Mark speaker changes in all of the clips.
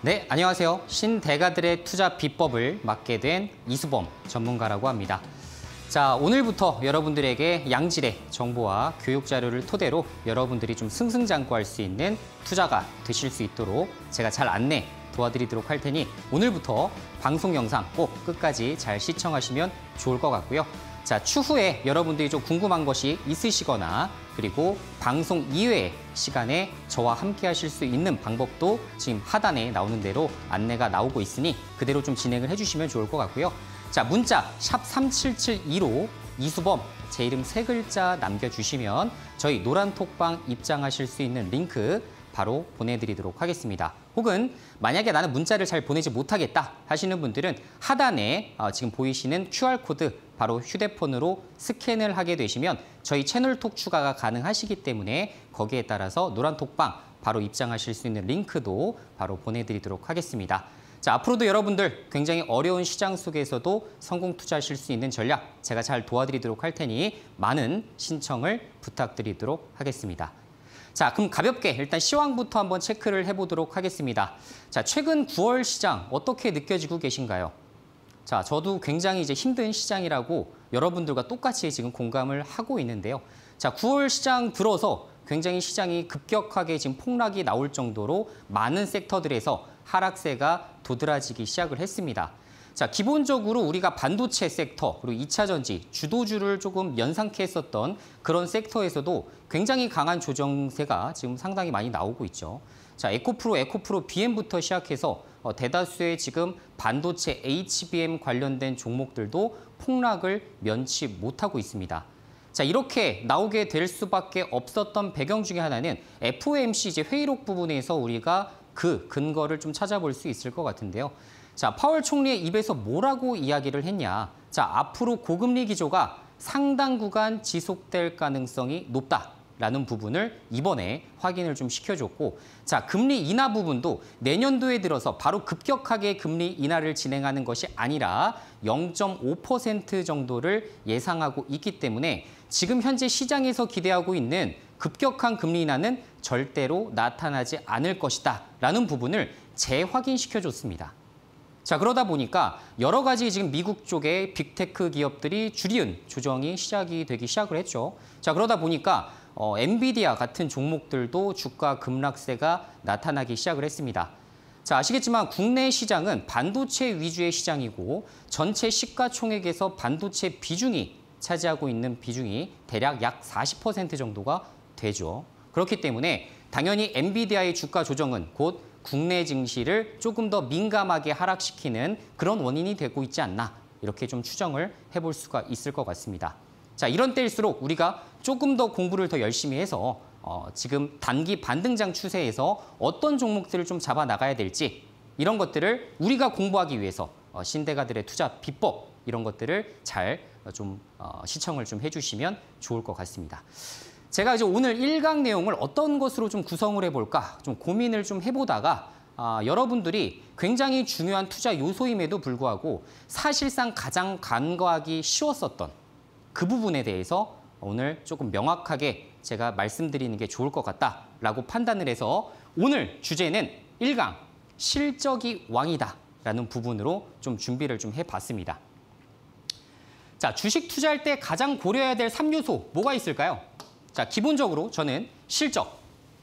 Speaker 1: 네, 안녕하세요. 신대가들의 투자 비법을 맡게 된 이수범 전문가라고 합니다. 자, 오늘부터 여러분들에게 양질의 정보와 교육 자료를 토대로 여러분들이 좀 승승장구할 수 있는 투자가 되실 수 있도록 제가 잘 안내 도와드리도록 할 테니 오늘부터 방송 영상 꼭 끝까지 잘 시청하시면 좋을 것 같고요. 자, 추후에 여러분들이 좀 궁금한 것이 있으시거나 그리고 방송 이외의 시간에 저와 함께 하실 수 있는 방법도 지금 하단에 나오는 대로 안내가 나오고 있으니 그대로 좀 진행을 해주시면 좋을 것 같고요. 자, 문자 샵 3772로 이수범 제 이름 3글자 남겨주시면 저희 노란톡방 입장하실 수 있는 링크 바로 보내드리도록 하겠습니다. 혹은 만약에 나는 문자를 잘 보내지 못하겠다 하시는 분들은 하단에 지금 보이시는 QR코드 바로 휴대폰으로 스캔을 하게 되시면 저희 채널톡 추가가 가능하시기 때문에 거기에 따라서 노란톡방 바로 입장하실 수 있는 링크도 바로 보내드리도록 하겠습니다. 자, 앞으로도 여러분들 굉장히 어려운 시장 속에서도 성공 투자하실 수 있는 전략 제가 잘 도와드리도록 할 테니 많은 신청을 부탁드리도록 하겠습니다. 자, 그럼 가볍게 일단 시황부터 한번 체크를 해보도록 하겠습니다. 자, 최근 9월 시장 어떻게 느껴지고 계신가요? 자, 저도 굉장히 이제 힘든 시장이라고 여러분들과 똑같이 지금 공감을 하고 있는데요. 자, 9월 시장 들어서 굉장히 시장이 급격하게 지금 폭락이 나올 정도로 많은 섹터들에서 하락세가 도드라지기 시작을 했습니다. 자, 기본적으로 우리가 반도체 섹터, 그리고 2차 전지, 주도주를 조금 연상케 했었던 그런 섹터에서도 굉장히 강한 조정세가 지금 상당히 많이 나오고 있죠. 자, 에코프로 BM부터 시작해서 대다수의 지금 반도체 HBM 관련된 종목들도 폭락을 면치 못하고 있습니다. 자, 이렇게 나오게 될 수밖에 없었던 배경 중에 하나는 FOMC 이제 회의록 부분에서 우리가 그 근거를 좀 찾아볼 수 있을 것 같은데요. 자, 파월 총리의 입에서 뭐라고 이야기를 했냐. 자, 앞으로 고금리 기조가 상당 구간 지속될 가능성이 높다라는 부분을 이번에 확인을 좀 시켜줬고, 자, 금리 인하 부분도 내년도에 들어서 바로 급격하게 금리 인하를 진행하는 것이 아니라 0.5% 정도를 예상하고 있기 때문에 지금 현재 시장에서 기대하고 있는 급격한 금리 인하는 절대로 나타나지 않을 것이다라는 부분을 재확인시켜줬습니다. 자, 그러다 보니까 여러 가지 지금 미국 쪽의 빅테크 기업들이 주리은 조정이 시작이 되기 시작을 했죠. 자, 그러다 보니까 엔비디아 같은 종목들도 주가 급락세가 나타나기 시작을 했습니다. 자, 아시겠지만 국내 시장은 반도체 위주의 시장이고 전체 시가총액에서 반도체 비중이 차지하고 있는 비중이 대략 약 40% 정도가 되죠. 그렇기 때문에 당연히 엔비디아의 주가 조정은 곧 국내 증시를 조금 더 민감하게 하락시키는 그런 원인이 되고 있지 않나 이렇게 좀 추정을 해볼 수가 있을 것 같습니다. 자, 이런 때일수록 우리가 조금 더 공부를 더 열심히 해서 지금 단기 반등장 추세에서 어떤 종목들을 좀 잡아 나가야 될지 이런 것들을 우리가 공부하기 위해서 신대가들의 투자 비법 이런 것들을 잘 좀 시청을 좀 해주시면 좋을 것 같습니다. 제가 이제 오늘 1강 내용을 어떤 것으로 좀 구성을 해볼까 좀 고민을 좀 해보다가 여러분들이 굉장히 중요한 투자 요소임에도 불구하고 사실상 가장 간과하기 쉬웠었던 그 부분에 대해서 오늘 조금 명확하게 제가 말씀드리는 게 좋을 것 같다라고 판단을 해서 오늘 주제는 1강 실적이 왕이다라는 부분으로 좀 준비를 좀 해봤습니다. 자, 주식 투자할 때 가장 고려해야 될 3요소 뭐가 있을까요? 자, 기본적으로 저는 실적,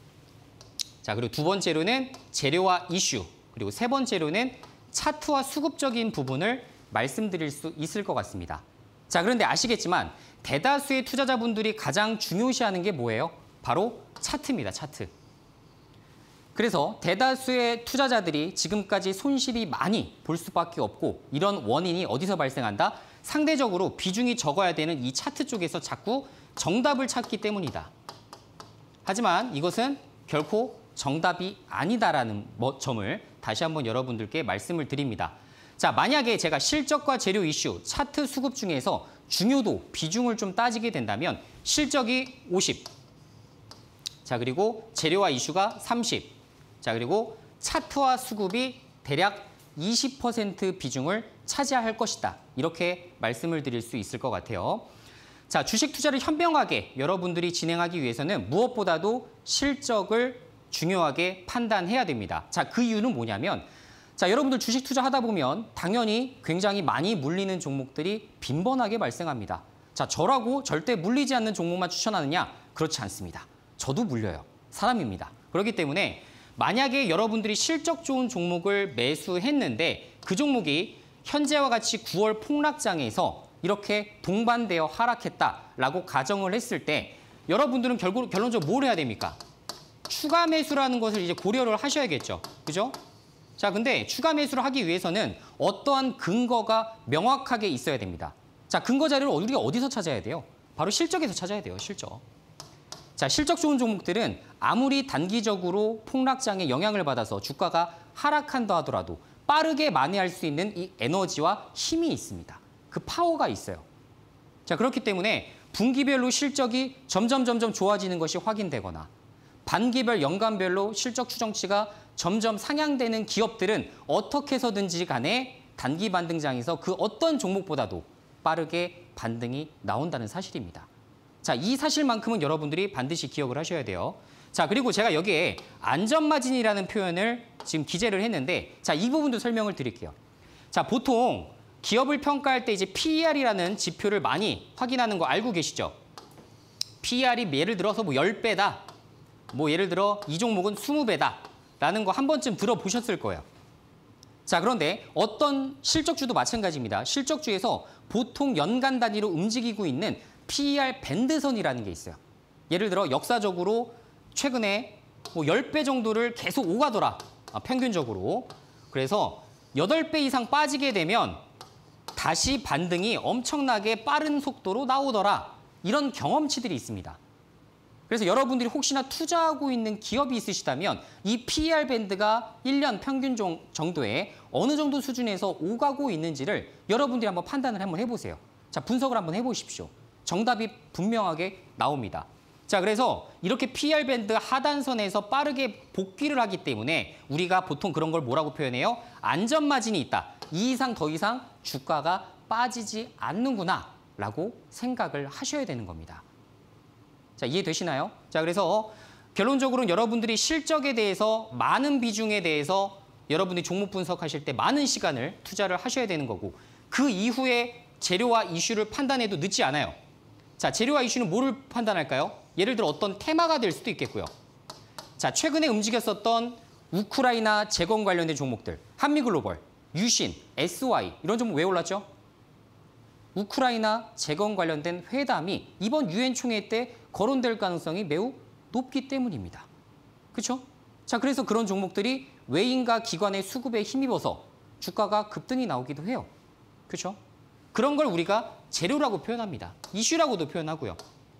Speaker 1: 자, 그리고 두 번째로는 재료와 이슈, 그리고 세 번째로는 차트와 수급적인 부분을 말씀드릴 수 있을 것 같습니다. 자, 그런데 아시겠지만 대다수의 투자자분들이 가장 중요시하는 게 뭐예요? 바로 차트입니다, 차트. 그래서 대다수의 투자자들이 지금까지 손실이 많이 볼 수밖에 없고 이런 원인이 어디서 발생한다? 상대적으로 비중이 적어야 되는 이 차트 쪽에서 자꾸 정답을 찾기 때문이다. 하지만 이것은 결코 정답이 아니다라는 점을 다시 한번 여러분들께 말씀을 드립니다. 자, 만약에 제가 실적과 재료 이슈, 차트 수급 중에서 중요도, 비중을 좀 따지게 된다면 실적이 50, 자, 그리고 재료와 이슈가 30, 자, 그리고 차트와 수급이 대략 20% 비중을 차지할 것이다. 이렇게 말씀을 드릴 수 있을 것 같아요. 자, 주식 투자를 현명하게 여러분들이 진행하기 위해서는 무엇보다도 실적을 중요하게 판단해야 됩니다. 자, 그 이유는 뭐냐면 자, 여러분들 주식 투자하다 보면 당연히 굉장히 많이 물리는 종목들이 빈번하게 발생합니다. 자, 저라고 절대 물리지 않는 종목만 추천하느냐? 그렇지 않습니다. 저도 물려요. 사람입니다. 그렇기 때문에 만약에 여러분들이 실적 좋은 종목을 매수했는데 그 종목이 현재와 같이 9월 폭락장에서 이렇게 동반되어 하락했다라고 가정을 했을 때 여러분들은 결론적으로 뭘 해야 됩니까? 추가 매수라는 것을 이제 고려를 하셔야겠죠. 그죠? 자, 근데 추가 매수를 하기 위해서는 어떠한 근거가 명확하게 있어야 됩니다. 자, 근거 자료를 우리가 어디서 찾아야 돼요? 바로 실적에서 찾아야 돼요, 실적. 자, 실적 좋은 종목들은 아무리 단기적으로 폭락장에 영향을 받아서 주가가 하락한다 하더라도 빠르게 만회할 수 있는 이 에너지와 힘이 있습니다. 그 파워가 있어요. 자, 그렇기 때문에 분기별로 실적이 점점 좋아지는 것이 확인되거나 반기별 연간별로 실적 추정치가 점점 상향되는 기업들은 어떻게 해서든지 간에 단기 반등장에서 그 어떤 종목보다도 빠르게 반등이 나온다는 사실입니다. 자, 이 사실만큼은 여러분들이 반드시 기억을 하셔야 돼요. 자, 그리고 제가 여기에 안전마진이라는 표현을 지금 기재를 했는데 자, 이 부분도 설명을 드릴게요. 자, 보통 기업을 평가할 때 이제 PER이라는 지표를 많이 확인하는 거 알고 계시죠? PER이 예를 들어서 뭐 10배다. 뭐 예를 들어 이 종목은 20배다. 라는 거 한 번쯤 들어보셨을 거예요. 자, 그런데 어떤 실적주도 마찬가지입니다. 실적주에서 보통 연간 단위로 움직이고 있는 PER 밴드선이라는 게 있어요. 예를 들어 역사적으로 최근에 뭐 10배 정도를 계속 오가더라. 평균적으로. 그래서 8배 이상 빠지게 되면 다시 반등이 엄청나게 빠른 속도로 나오더라. 이런 경험치들이 있습니다. 그래서 여러분들이 혹시나 투자하고 있는 기업이 있으시다면 이 PER 밴드가 1년 평균 정도에 어느 정도 수준에서 오가고 있는지를 여러분들이 한번 판단을 한번 해보세요. 자, 분석을 한번 해보십시오. 정답이 분명하게 나옵니다. 자, 그래서 이렇게 PER 밴드 하단선에서 빠르게 복귀를 하기 때문에 우리가 보통 그런 걸 뭐라고 표현해요? 안전마진이 있다. 이 이상 더 이상 주가가 빠지지 않는구나라고 생각을 하셔야 되는 겁니다. 자, 이해되시나요? 자, 그래서 결론적으로는 여러분들이 실적에 대해서 많은 비중에 대해서 여러분들이 종목 분석하실 때 많은 시간을 투자를 하셔야 되는 거고 그 이후에 재료와 이슈를 판단해도 늦지 않아요. 자, 재료와 이슈는 뭐를 판단할까요? 예를 들어 어떤 테마가 될 수도 있겠고요. 자, 최근에 움직였었던 우크라이나 재건 관련된 종목들, 한미글로벌, 유신, SY 이런 종목 왜 올랐죠? 우크라이나 재건 관련된 회담이 이번 유엔 총회 때 거론될 가능성이 매우 높기 때문입니다. 그렇죠? 자, 그래서 그런 종목들이 외인과 기관의 수급에 힘입어서 주가가 급등이 나오기도 해요. 그렇죠? 그런 걸 우리가 재료라고 표현합니다. 이슈라고도 표현하고요.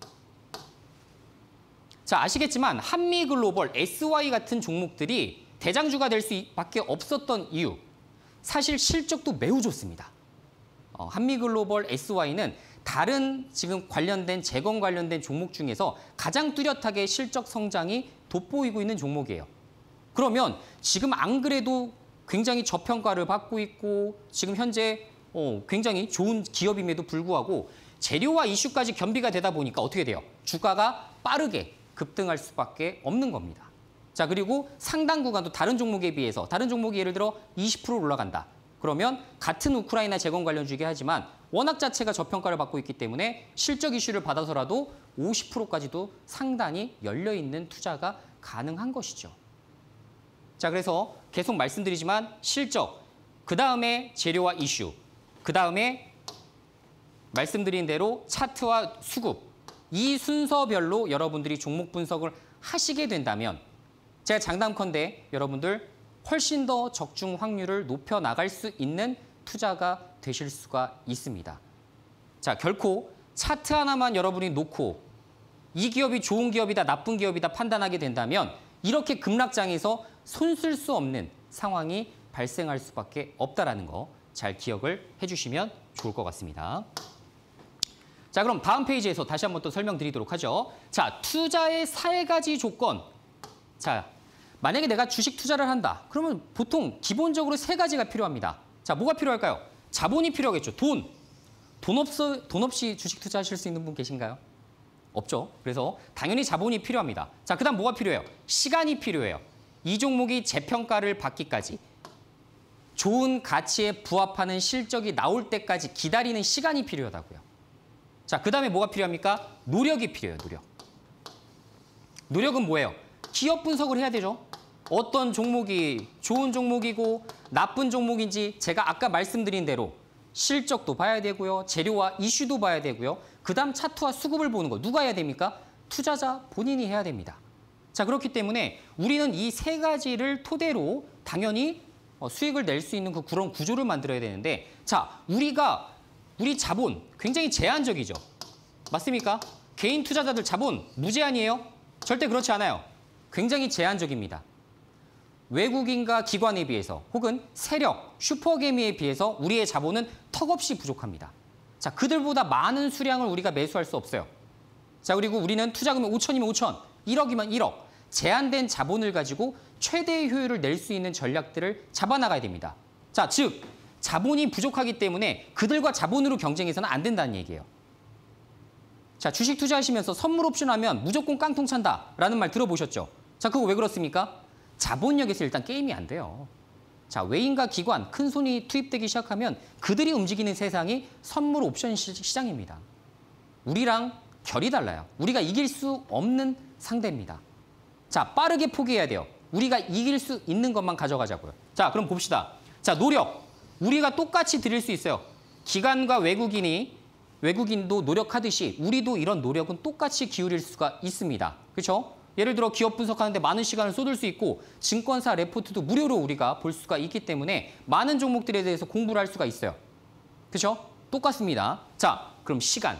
Speaker 1: 자, 아시겠지만 한미글로벌, SY 같은 종목들이 대장주가 될 수밖에 없었던 이유, 사실 실적도 매우 좋습니다. 한미글로벌, SY는 다른 지금 관련된 재건 관련된 종목 중에서 가장 뚜렷하게 실적 성장이 돋보이고 있는 종목이에요. 그러면 지금 안 그래도 굉장히 저평가를 받고 있고 지금 현재 굉장히 좋은 기업임에도 불구하고 재료와 이슈까지 겸비가 되다 보니까 어떻게 돼요? 주가가 빠르게 급등할 수밖에 없는 겁니다. 자, 그리고 상당 구간도 다른 종목에 비해서 다른 종목이 예를 들어 20% 올라간다. 그러면 같은 우크라이나 재건 관련주이긴 하지만 워낙 자체가 저평가를 받고 있기 때문에 실적 이슈를 받아서라도 50%까지도 상당히 열려있는 투자가 가능한 것이죠. 자, 그래서 계속 말씀드리지만 실적, 그다음에 재료와 이슈, 그다음에 말씀드린 대로 차트와 수급, 이 순서별로 여러분들이 종목 분석을 하시게 된다면 제가 장담컨대 여러분들 훨씬 더 적중 확률을 높여나갈 수 있는 투자가 되실 수가 있습니다. 자, 결코 차트 하나만 여러분이 놓고 이 기업이 좋은 기업이다, 나쁜 기업이다 판단하게 된다면 이렇게 급락장에서 손쓸 수 없는 상황이 발생할 수밖에 없다는 거 잘 기억을 해주시면 좋을 것 같습니다. 자, 그럼 다음 페이지에서 다시 한번 또 설명드리도록 하죠. 자, 투자의 3가지 조건. 자, 만약에 내가 주식 투자를 한다. 그러면 보통 기본적으로 3가지가 필요합니다. 자, 뭐가 필요할까요? 자본이 필요하겠죠. 돈 없이 주식 투자하실 수 있는 분 계신가요? 없죠. 그래서 당연히 자본이 필요합니다. 자, 그다음 뭐가 필요해요? 시간이 필요해요. 이 종목이 재평가를 받기까지 좋은 가치에 부합하는 실적이 나올 때까지 기다리는 시간이 필요하다고요. 자, 그다음에 뭐가 필요합니까? 노력이 필요해요, 노력. 노력은 뭐예요? 기업 분석을 해야 되죠. 어떤 종목이 좋은 종목이고 나쁜 종목인지 제가 아까 말씀드린 대로 실적도 봐야 되고요. 재료와 이슈도 봐야 되고요. 그다음 차트와 수급을 보는 거 누가 해야 됩니까? 투자자 본인이 해야 됩니다. 자, 그렇기 때문에 우리는 이 세 가지를 토대로 당연히 수익을 낼 수 있는 그런 구조를 만들어야 되는데, 자, 우리 자본 굉장히 제한적이죠. 맞습니까? 개인 투자자들 자본 무제한이에요? 절대 그렇지 않아요. 굉장히 제한적입니다. 외국인과 기관에 비해서 혹은 세력, 슈퍼개미에 비해서 우리의 자본은 턱없이 부족합니다. 자, 그들보다 많은 수량을 우리가 매수할 수 없어요. 자, 그리고 우리는 투자금이 5천이면 5천, 1억이면 1억. 제한된 자본을 가지고 최대의 효율을 낼 수 있는 전략들을 잡아나가야 됩니다. 자, 즉 자본이 부족하기 때문에 그들과 자본으로 경쟁해서는 안 된다는 얘기예요. 자, 주식 투자하시면서 선물 옵션 하면 무조건 깡통 찬다라는 말 들어보셨죠? 자, 그거 왜 그렇습니까? 자본력에서 일단 게임이 안 돼요. 자, 외인과 기관, 큰 손이 투입되기 시작하면 그들이 움직이는 세상이 선물 옵션 시장입니다. 우리랑 결이 달라요. 우리가 이길 수 없는 상대입니다. 자, 빠르게 포기해야 돼요. 우리가 이길 수 있는 것만 가져가자고요. 자, 그럼 봅시다. 자, 노력. 우리가 똑같이 드릴 수 있어요. 기관과 외국인도 노력하듯이 우리도 이런 노력은 똑같이 기울일 수가 있습니다. 그렇죠? 예를 들어 기업 분석하는데 많은 시간을 쏟을 수 있고 증권사 레포트도 무료로 우리가 볼 수가 있기 때문에 많은 종목들에 대해서 공부를 할 수가 있어요. 그렇죠? 똑같습니다. 자, 그럼 시간.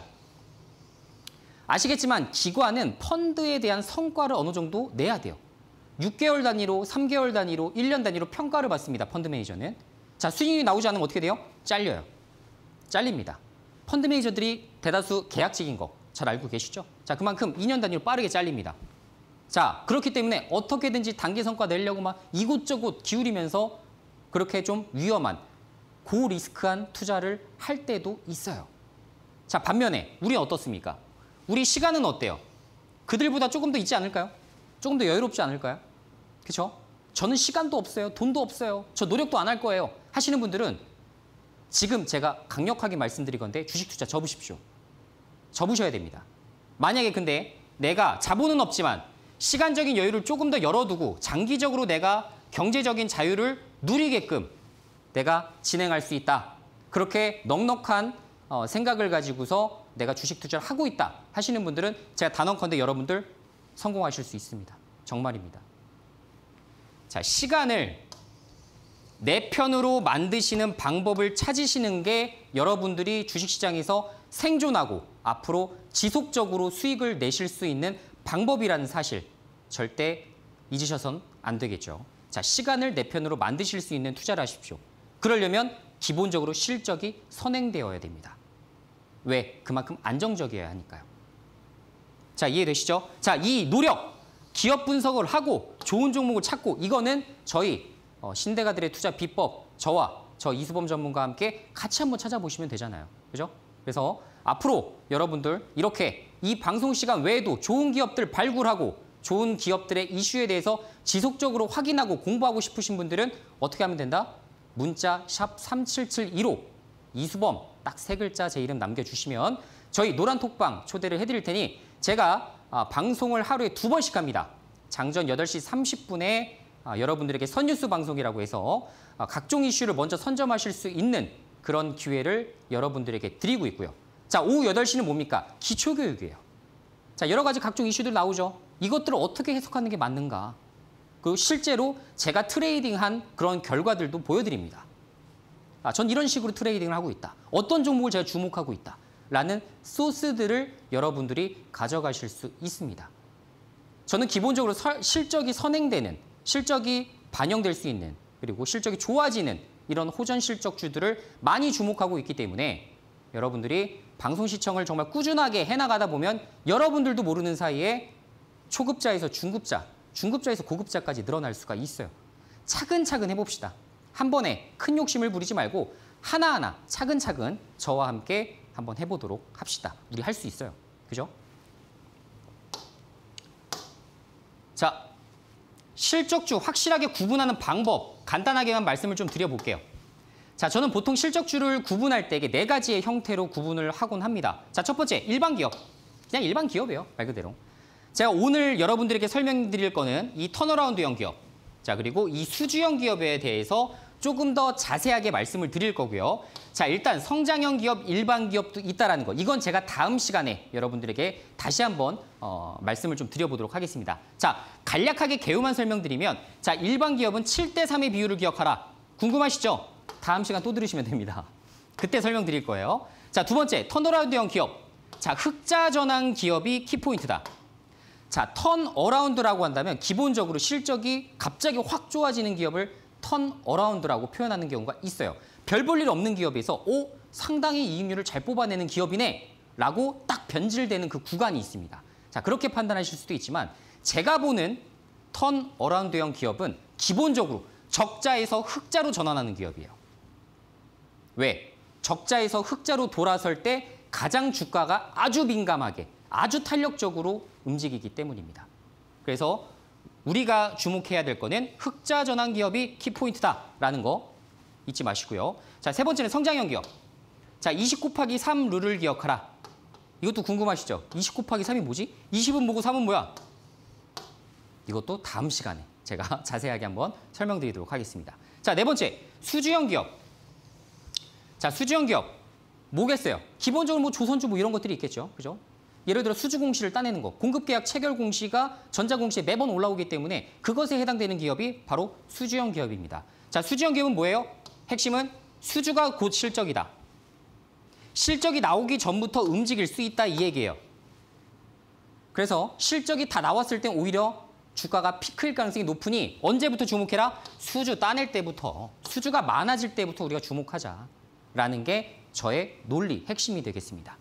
Speaker 1: 아시겠지만 기관은 펀드에 대한 성과를 어느 정도 내야 돼요. 6개월 단위로, 3개월 단위로, 1년 단위로 평가를 받습니다. 펀드 매니저는. 자, 수익이 나오지 않으면 어떻게 돼요? 잘려요. 잘립니다. 펀드 매니저들이 대다수 계약직인 거 잘 알고 계시죠? 자, 그만큼 2년 단위로 빠르게 잘립니다. 자, 그렇기 때문에 어떻게든지 단기 성과 내려고 막 이곳저곳 기울이면서 그렇게 좀 위험한 고리스크한 투자를 할 때도 있어요. 자, 반면에 우리는 어떻습니까? 우리 시간은 어때요? 그들보다 조금 더 있지 않을까요? 조금 더 여유롭지 않을까요? 그렇죠? 저는 시간도 없어요. 돈도 없어요. 저 노력도 안 할 거예요. 하시는 분들은 지금 제가 강력하게 말씀드리건데 주식 투자 접으십시오. 접으셔야 됩니다. 만약에 근데 내가 자본은 없지만 시간적인 여유를 조금 더 열어두고 장기적으로 내가 경제적인 자유를 누리게끔 내가 진행할 수 있다. 그렇게 넉넉한 생각을 가지고서 내가 주식 투자를 하고 있다 하시는 분들은 제가 단언컨대 여러분들 성공하실 수 있습니다. 정말입니다. 자, 시간을 내 편으로 만드시는 방법을 찾으시는 게 여러분들이 주식시장에서 생존하고 앞으로 지속적으로 수익을 내실 수 있는 방법이라는 사실 절대 잊으셔선 안 되겠죠. 자, 시간을 내 편으로 만드실 수 있는 투자를 하십시오. 그러려면 기본적으로 실적이 선행되어야 됩니다. 왜? 그만큼 안정적이어야 하니까요. 자, 이해되시죠? 자, 이 노력, 기업 분석을 하고 좋은 종목을 찾고 이거는 저희 신대가들의 투자 비법, 저와 저 이수범 전문가와 함께 같이 한번 찾아보시면 되잖아요. 그죠? 그래서 앞으로 여러분들 이렇게 이 방송 시간 외에도 좋은 기업들 발굴하고 좋은 기업들의 이슈에 대해서 지속적으로 확인하고 공부하고 싶으신 분들은 어떻게 하면 된다? 문자 샵 3772로 이수범 딱 세 글자 제 이름 남겨주시면 저희 노란톡방 초대를 해드릴 테니 제가 방송을 하루에 2번씩 합니다. 장전 8시 30분에 여러분들에게 선뉴스 방송이라고 해서 각종 이슈를 먼저 선점하실 수 있는 그런 기회를 여러분들에게 드리고 있고요. 자, 오후 8시는 뭡니까? 기초교육이에요. 자, 여러 가지 각종 이슈들 나오죠. 이것들을 어떻게 해석하는 게 맞는가? 그리고 실제로 제가 트레이딩한 그런 결과들도 보여드립니다. 전 이런 식으로 트레이딩을 하고 있다. 어떤 종목을 제가 주목하고 있다. 라는 소스들을 여러분들이 가져가실 수 있습니다. 저는 기본적으로 실적이 선행되는, 실적이 반영될 수 있는, 그리고 실적이 좋아지는 이런 호전 실적주들을 많이 주목하고 있기 때문에 여러분들이 방송 시청을 정말 꾸준하게 해나가다 보면 여러분들도 모르는 사이에 초급자에서 중급자, 중급자에서 고급자까지 늘어날 수가 있어요. 차근차근 해봅시다. 한 번에 큰 욕심을 부리지 말고 하나하나 차근차근 저와 함께 한번 해보도록 합시다. 우리 할 수 있어요. 그죠? 실적주 확실하게 구분하는 방법 간단하게만 말씀을 좀 드려볼게요. 자, 저는 보통 실적주를 구분할 때 이게 4가지의 형태로 구분을 하곤 합니다. 자, 첫 번째, 일반 기업. 그냥 일반 기업이에요, 말 그대로. 제가 오늘 여러분들에게 설명드릴 거는 이 턴어라운드형 기업. 자, 그리고 이 수주형 기업에 대해서 조금 더 자세하게 말씀을 드릴 거고요. 자, 일단 성장형 기업, 일반 기업도 있다라는 거. 이건 제가 다음 시간에 여러분들에게 다시 한번 말씀을 좀 드려보도록 하겠습니다. 자, 간략하게 개요만 설명드리면 자, 일반 기업은 7대3의 비율을 기억하라. 궁금하시죠? 다음 시간 또 들으시면 됩니다. 그때 설명드릴 거예요. 자, 두 번째, 턴어라운드형 기업. 자, 흑자 전환 기업이 키포인트다. 자, 턴어라운드라고 한다면 기본적으로 실적이 갑자기 확 좋아지는 기업을 턴어라운드라고 표현하는 경우가 있어요. 별 볼 일 없는 기업에서 상당히 이익률을 잘 뽑아내는 기업이네 라고 딱 변질되는 그 구간이 있습니다. 자, 그렇게 판단하실 수도 있지만 제가 보는 턴어라운드형 기업은 기본적으로 적자에서 흑자로 전환하는 기업이에요. 왜? 적자에서 흑자로 돌아설 때 가장 주가가 아주 민감하게, 아주 탄력적으로 움직이기 때문입니다. 그래서 우리가 주목해야 될 거는 흑자 전환 기업이 키포인트다라는 거 잊지 마시고요. 자, 세 번째는 성장형 기업. 자, 20 곱하기 3 룰을 기억하라. 이것도 궁금하시죠? 20 곱하기 3이 뭐지? 20은 뭐고 3은 뭐야? 이것도 다음 시간에 제가 자세하게 한번 설명드리도록 하겠습니다. 자, 네 번째, 수주형 기업. 자, 수주형 기업 뭐겠어요? 기본적으로 뭐 조선주 뭐 이런 것들이 있겠죠. 그죠? 예를 들어 수주 공시를 따내는 거, 공급계약 체결 공시가 전자공시에 매번 올라오기 때문에 그것에 해당되는 기업이 바로 수주형 기업입니다. 자, 수주형 기업은 뭐예요? 핵심은 수주가 곧 실적이다. 실적이 나오기 전부터 움직일 수 있다 이 얘기예요. 그래서 실적이 다 나왔을 땐 오히려 주가가 피크일 가능성이 높으니 언제부터 주목해라? 수주 따낼 때부터, 수주가 많아질 때부터 우리가 주목하자라는 게 저의 논리, 핵심이 되겠습니다.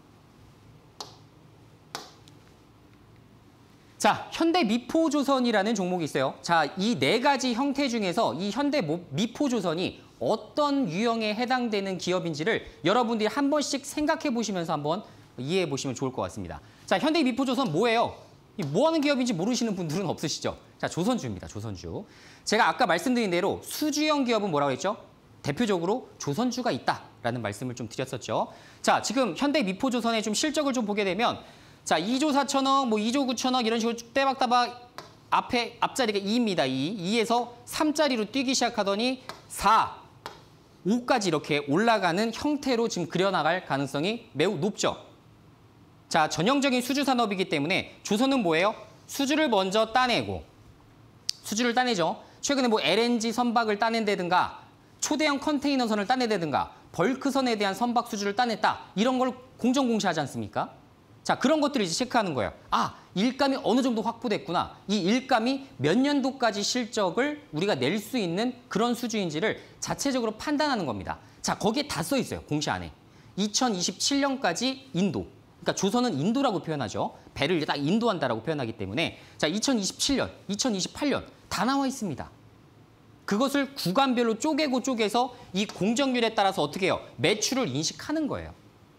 Speaker 1: 자, 현대미포조선이라는 종목이 있어요. 자, 이 4가지 형태 중에서 이 현대미포조선이 어떤 유형에 해당되는 기업인지를 여러분들이 한 번씩 생각해 보시면서 한번 이해해 보시면 좋을 것 같습니다. 자, 현대미포조선 뭐예요? 뭐 하는 기업인지 모르시는 분들은 없으시죠? 자, 조선주입니다. 조선주. 제가 아까 말씀드린 대로 수주형 기업은 뭐라고 했죠? 대표적으로 조선주가 있다라는 말씀을 좀 드렸었죠. 자, 지금 현대미포조선의 좀 실적을 좀 보게 되면 자, 2조 4천억, 뭐 2조 9천억 이런 식으로 쭉 따박따박 앞자리가 2입니다. 2에서 3자리로 뛰기 시작하더니 4, 5까지 이렇게 올라가는 형태로 지금 그려나갈 가능성이 매우 높죠. 자, 전형적인 수주 산업이기 때문에 조선은 뭐예요? 수주를 먼저 따내고, 수주를 따내죠. 최근에 뭐 LNG 선박을 따낸다든가 초대형 컨테이너선을 따낸다든가 벌크선에 대한 선박 수주를 따냈다. 이런 걸 공정 공시하지 않습니까? 자, 그런 것들을 이제 체크하는 거예요. 아, 일감이 어느 정도 확보됐구나. 이 일감이 몇 년도까지 실적을 우리가 낼 수 있는 그런 수주인지를 자체적으로 판단하는 겁니다. 자, 거기에 다 써 있어요. 공시 안에. 2027년까지 인도. 그러니까 조선은 인도라고 표현하죠. 배를 이제 딱 인도한다라고 표현하기 때문에 자, 2027년, 2028년 다 나와 있습니다. 그것을 구간별로 쪼개서 이 공정률에 따라서 어떻게 해요? 매출을 인식하는 거예요.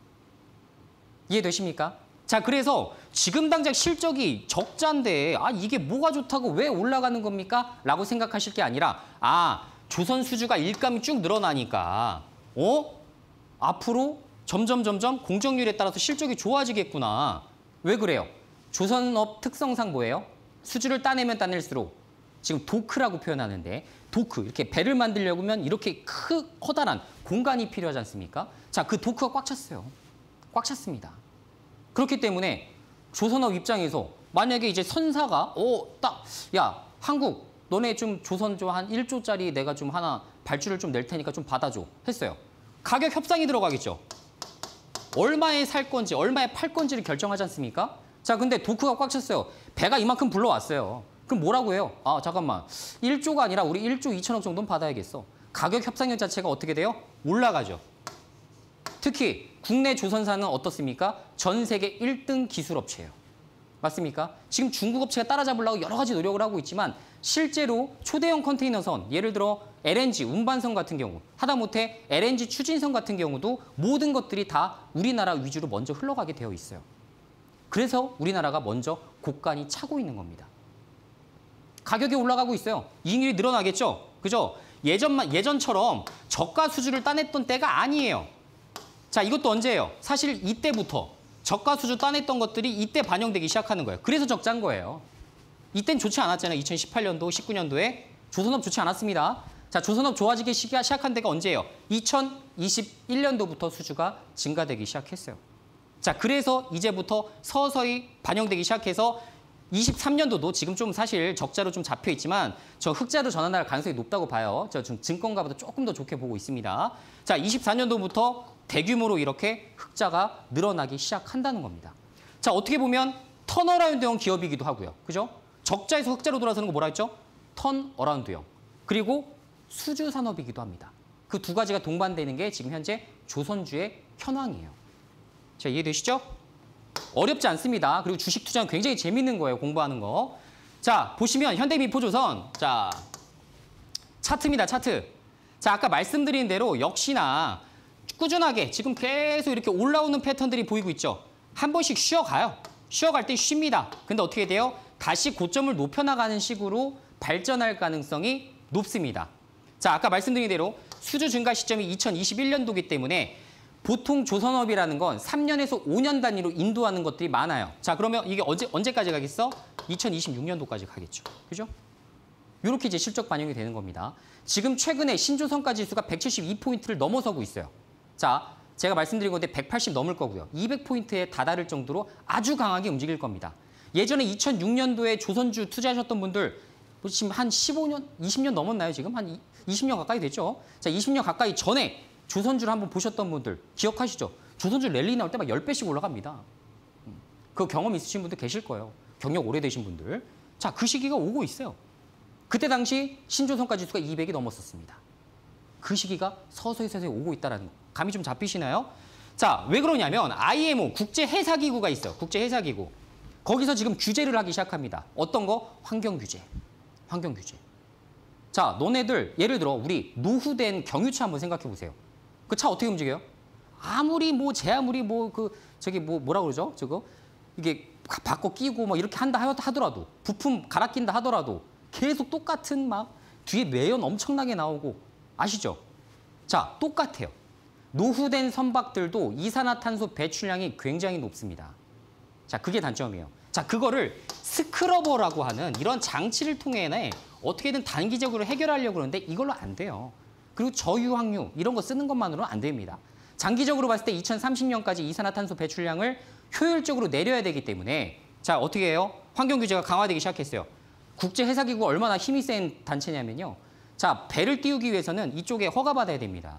Speaker 1: 이해되십니까? 자, 그래서 지금 당장 실적이 적자인데 아, 이게 뭐가 좋다고 왜 올라가는 겁니까? 라고 생각하실 게 아니라 아, 조선 수주가 일감이 쭉 늘어나니까 앞으로 점점 공정률에 따라서 실적이 좋아지겠구나. 왜 그래요? 조선업 특성상 뭐예요? 수주를 따내면 따낼수록 지금 도크라고 표현하는데 도크, 이렇게 배를 만들려고 하면 이렇게 커다란 공간이 필요하지 않습니까? 자, 그 도크가 꽉 찼어요. 꽉 찼습니다. 그렇기 때문에 조선업 입장에서 만약에 이제 선사가 야, 한국 너네 좀 조선 좀 한 1조짜리 내가 좀 하나 발주를 좀 낼 테니까 좀 받아줘 했어요. 가격 협상이 들어가겠죠. 얼마에 살 건지 얼마에 팔 건지를 결정하지 않습니까? 자, 근데 도크가 꽉 찼어요. 배가 이만큼 불러왔어요. 그럼 뭐라고 해요? 아, 잠깐만. 1조가 아니라 우리 1조 2천억 정도는 받아야겠어. 가격 협상력 자체가 어떻게 돼요? 올라가죠. 특히 국내 조선사는 어떻습니까? 전 세계 1등 기술업체예요. 맞습니까? 지금 중국 업체가 따라잡으려고 여러 가지 노력을 하고 있지만 실제로 초대형 컨테이너선, 예를 들어 LNG 운반선 같은 경우, 하다못해 LNG 추진선 같은 경우도 모든 것들이 다 우리나라 위주로 먼저 흘러가게 되어 있어요. 그래서 우리나라가 먼저 곡간이 차고 있는 겁니다. 가격이 올라가고 있어요. 이익률이 늘어나겠죠? 그죠? 예전처럼 저가 수주를 따냈던 때가 아니에요. 자, 이것도 언제예요? 사실 이때부터 저가 수주 따냈던 것들이 이때 반영되기 시작하는 거예요. 그래서 적자인 거예요. 이땐 좋지 않았잖아요. 2018년도, 19년도에. 조선업 좋지 않았습니다. 자, 조선업 좋아지기 시작한 데가 언제예요? 2021년도부터 수주가 증가되기 시작했어요. 자, 그래서 이제부터 서서히 반영되기 시작해서 23년도도 지금 좀 사실 적자로 좀 잡혀 있지만 저 흑자로 전환할 가능성이 높다고 봐요. 저 지금 증권가보다 조금 더 좋게 보고 있습니다. 자, 24년도부터 대규모로 이렇게 흑자가 늘어나기 시작한다는 겁니다. 자, 어떻게 보면 턴어라운드형 기업이기도 하고요. 그죠? 적자에서 흑자로 돌아서는 거 뭐라 했죠? 턴어라운드형. 그리고 수주 산업이기도 합니다. 그 두 가지가 동반되는 게 지금 현재 조선주의 현황이에요. 자, 이해되시죠? 어렵지 않습니다. 그리고 주식 투자는 굉장히 재밌는 거예요, 공부하는 거. 자, 보시면 현대미포조선. 자, 차트입니다, 차트. 자, 아까 말씀드린 대로 역시나 꾸준하게 지금 계속 이렇게 올라오는 패턴들이 보이고 있죠. 한 번씩 쉬어가요. 쉬어갈 때 쉽니다. 근데 어떻게 돼요? 다시 고점을 높여나가는 식으로 발전할 가능성이 높습니다. 자, 아까 말씀드린 대로 수주 증가 시점이 2021년도이기 때문에 보통 조선업이라는 건 3년에서 5년 단위로 인도하는 것들이 많아요. 자, 그러면 이게 언제까지 가겠어? 2026년도까지 가겠죠. 그죠? 이렇게 이제 실적 반영이 되는 겁니다. 지금 최근에 신조선가 지수가 172포인트를 넘어서고 있어요. 자, 제가 말씀드린 건데 180 넘을 거고요. 200포인트에 다다를 정도로 아주 강하게 움직일 겁니다. 예전에 2006년도에 조선주 투자하셨던 분들 지금 한 15년, 20년 넘었나요? 지금 한 20년 가까이 됐죠. 자, 20년 가까이 전에 조선주를 한번 보셨던 분들 기억하시죠? 조선주 랠리 나올 때 막 10배씩 올라갑니다. 그 경험 있으신 분들 계실 거예요. 경력 오래되신 분들. 자, 그 시기가 오고 있어요. 그때 당시 신조선가 지수가 200이 넘었었습니다. 그 시기가 서서히 오고 있다는 거. 감이 좀 잡히시나요? 자, 왜 그러냐면 IMO, 국제해사기구가 있어요. 국제해사기구. 거기서 지금 규제를 하기 시작합니다. 어떤 거? 환경규제. 환경규제. 자, 너네들 예를 들어 우리 노후된 경유차 한번 생각해 보세요. 그 차 어떻게 움직여요? 아무리 제 아무리 뭐라 그러죠? 저거 이게 바꿔 끼고 뭐 이렇게 한다 하더라도 부품 갈아 낀다 하더라도 계속 똑같은 막 뒤에 매연 엄청나게 나오고 아시죠? 자, 똑같아요. 노후된 선박들도 이산화탄소 배출량이 굉장히 높습니다. 자, 그게 단점이에요. 자, 그거를 스크러버라고 하는 이런 장치를 통해 어떻게든 단기적으로 해결하려고 그러는데 이걸로 안 돼요. 그리고 저유황유 이런 거 쓰는 것만으로는 안 됩니다. 장기적으로 봤을 때 2030년까지 이산화탄소 배출량을 효율적으로 내려야 되기 때문에 자, 어떻게 해요? 환경규제가 강화되기 시작했어요. 국제해사기구가 얼마나 힘이 센 단체냐면요. 자, 배를 띄우기 위해서는 이쪽에 허가받아야 됩니다.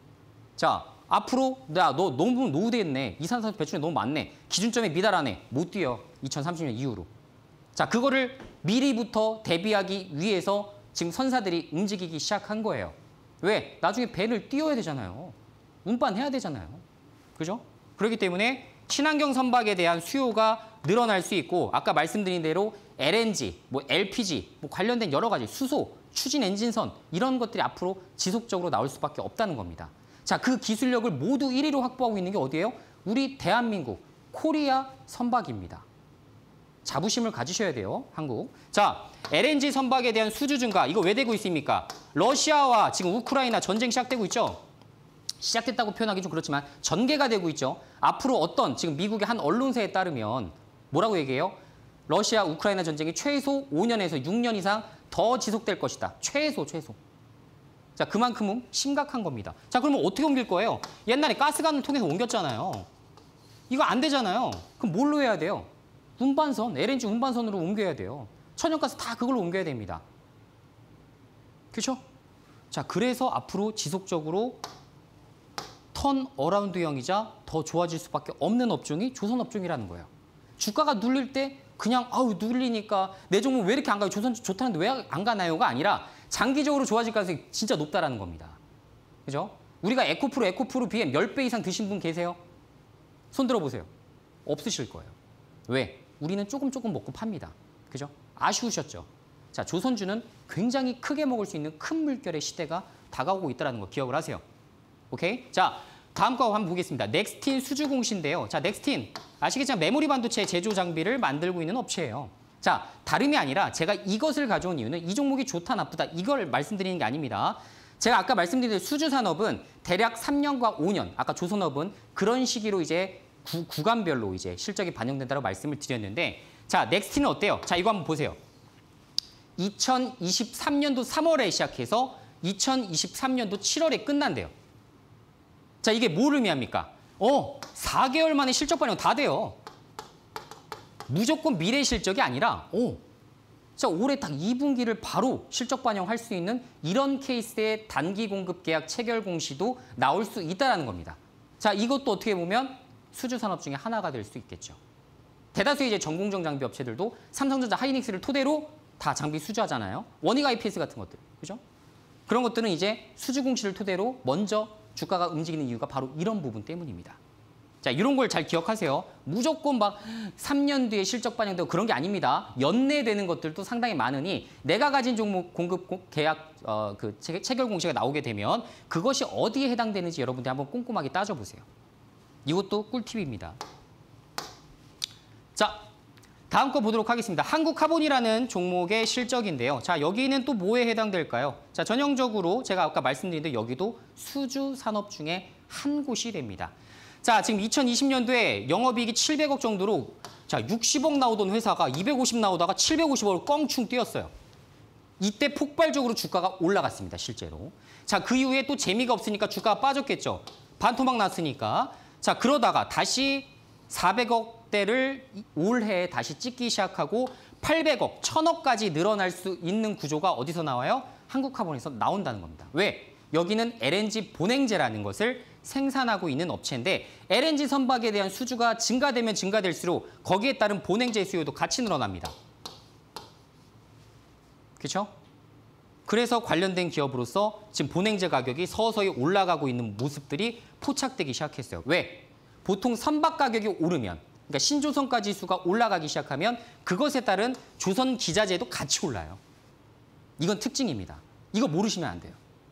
Speaker 1: 자, 앞으로 너 너무 노후됐네. 이산화탄소 배출이 너무 많네. 기준점에 미달하네. 못 뛰어. 2030년 이후로. 자, 그거를 미리부터 대비하기 위해서 지금 선사들이 움직이기 시작한 거예요. 왜? 나중에 배를 띄워야 되잖아요. 운반해야 되잖아요. 그죠? 그렇기 때문에 친환경 선박에 대한 수요가 늘어날 수 있고 아까 말씀드린 대로 LNG, LPG 관련된 여러 가지 수소, 추진 엔진선 이런 것들이 앞으로 지속적으로 나올 수밖에 없다는 겁니다. 자, 그 기술력을 모두 1위로 확보하고 있는 게 어디예요? 우리 대한민국 코리아 선박입니다. 자부심을 가지셔야 돼요, 한국. 자, LNG 선박에 대한 수주 증가, 이거 왜 되고 있습니까? 러시아와 지금 우크라이나 전쟁 시작되고 있죠? 시작됐다고 표현하기 좀 그렇지만 전개가 되고 있죠. 앞으로 지금 미국의 한 언론사에 따르면 뭐라고 얘기해요? 러시아, 우크라이나 전쟁이 최소 5년에서 6년 이상 더 지속될 것이다. 최소. 자, 그만큼 심각한 겁니다. 자, 그러면 어떻게 옮길 거예요? 옛날에 가스관을 통해서 옮겼잖아요. 이거 안 되잖아요. 그럼 뭘로 해야 돼요? 운반선, LNG 운반선으로 옮겨야 돼요. 천연가스 다 그걸로 옮겨야 됩니다. 그렇죠? 자, 그래서 앞으로 지속적으로 턴어라운드형이자 더 좋아질 수밖에 없는 업종이 조선업종이라는 거예요. 주가가 눌릴 때 그냥 눌리니까 내 종목 왜 이렇게 안 가요? 조선 좋다는데 왜 안 가나요가 아니라 장기적으로 좋아질 가능성이 진짜 높다라는 겁니다. 그죠? 우리가 에코프로 BM 10배 이상 드신 분 계세요? 손 들어보세요. 없으실 거예요. 왜? 우리는 조금 먹고 팝니다. 그죠? 아쉬우셨죠? 자, 조선주는 굉장히 크게 먹을 수 있는 큰 물결의 시대가 다가오고 있다는 거 기억을 하세요. 오케이? 자, 다음 거 한번 보겠습니다. 넥스틴 수주공시인데요. 자, 넥스틴 아시겠지만 메모리 반도체 제조 장비를 만들고 있는 업체예요. 자, 다름이 아니라 제가 이것을 가져온 이유는 이 종목이 좋다 나쁘다 이걸 말씀드리는 게 아닙니다. 제가 아까 말씀드린 대로 수주산업은 대략 3년과 5년, 아까 조선업은 그런 시기로 이제 구간별로 이제 실적이 반영된다고 말씀을 드렸는데, 자, 넥스트는 어때요? 자, 이거 한번 보세요. 2023년도 3월에 시작해서 2023년도 7월에 끝난대요. 자, 이게 뭘 의미합니까? 4개월 만에 실적 반영 다 돼요. 무조건 미래 실적이 아니라, 자, 올해 딱 2분기를 바로 실적 반영할 수 있는 이런 케이스의 단기 공급 계약 체결 공시도 나올 수 있다는 겁니다. 자, 이것도 어떻게 보면 수주산업 중에 하나가 될 수 있겠죠. 대다수의 이제 전공정 장비 업체들도 삼성전자, 하이닉스를 토대로 다 장비 수주하잖아요. 원익 IPS 같은 것들, 그죠? 그런 것들은 이제 수주 공시를 토대로 먼저 주가가 움직이는 이유가 바로 이런 부분 때문입니다. 자, 이런 걸 잘 기억하세요. 무조건 막 3년 뒤에 실적 반영되고 그런 게 아닙니다. 연내되는 것들도 상당히 많으니 내가 가진 종목 공급 계약 체결 공시가 나오게 되면 그것이 어디에 해당되는지 여러분들 한번 꼼꼼하게 따져보세요. 이것도 꿀팁입니다. 자, 다음 거 보도록 하겠습니다. 한국카본이라는 종목의 실적인데요. 자, 여기는 또 뭐에 해당될까요? 자, 전형적으로 제가 아까 말씀드린 대로 여기도 수주 산업 중에 한 곳이 됩니다. 자, 지금 2020년도에 영업이익이 700억 정도로 자, 60억 나오던 회사가 250 나오다가 750억을 껑충 뛰었어요. 이때 폭발적으로 주가가 올라갔습니다, 실제로. 자, 그 이후에 또 재미가 없으니까 주가가 빠졌겠죠. 반토막 났으니까. 자, 그러다가 다시 400억대를 올해에 다시 찍기 시작하고 800억, 1000억까지 늘어날 수 있는 구조가 어디서 나와요? 한국카본에서 나온다는 겁니다. 왜? 여기는 LNG 본행제라는 것을 생산하고 있는 업체인데 LNG 선박에 대한 수주가 증가되면 증가될수록 거기에 따른 본행제 수요도 같이 늘어납니다. 그렇죠? 그래서 관련된 기업으로서 지금 본행제 가격이 서서히 올라가고 있는 모습들이 포착되기 시작했어요. 왜? 보통 선박 가격이 오르면, 그러니까 신조선가 지수가 올라가기 시작하면 그것에 따른 조선 기자재도 같이 올라요. 이건 특징입니다. 이거 모르시면 안 돼요.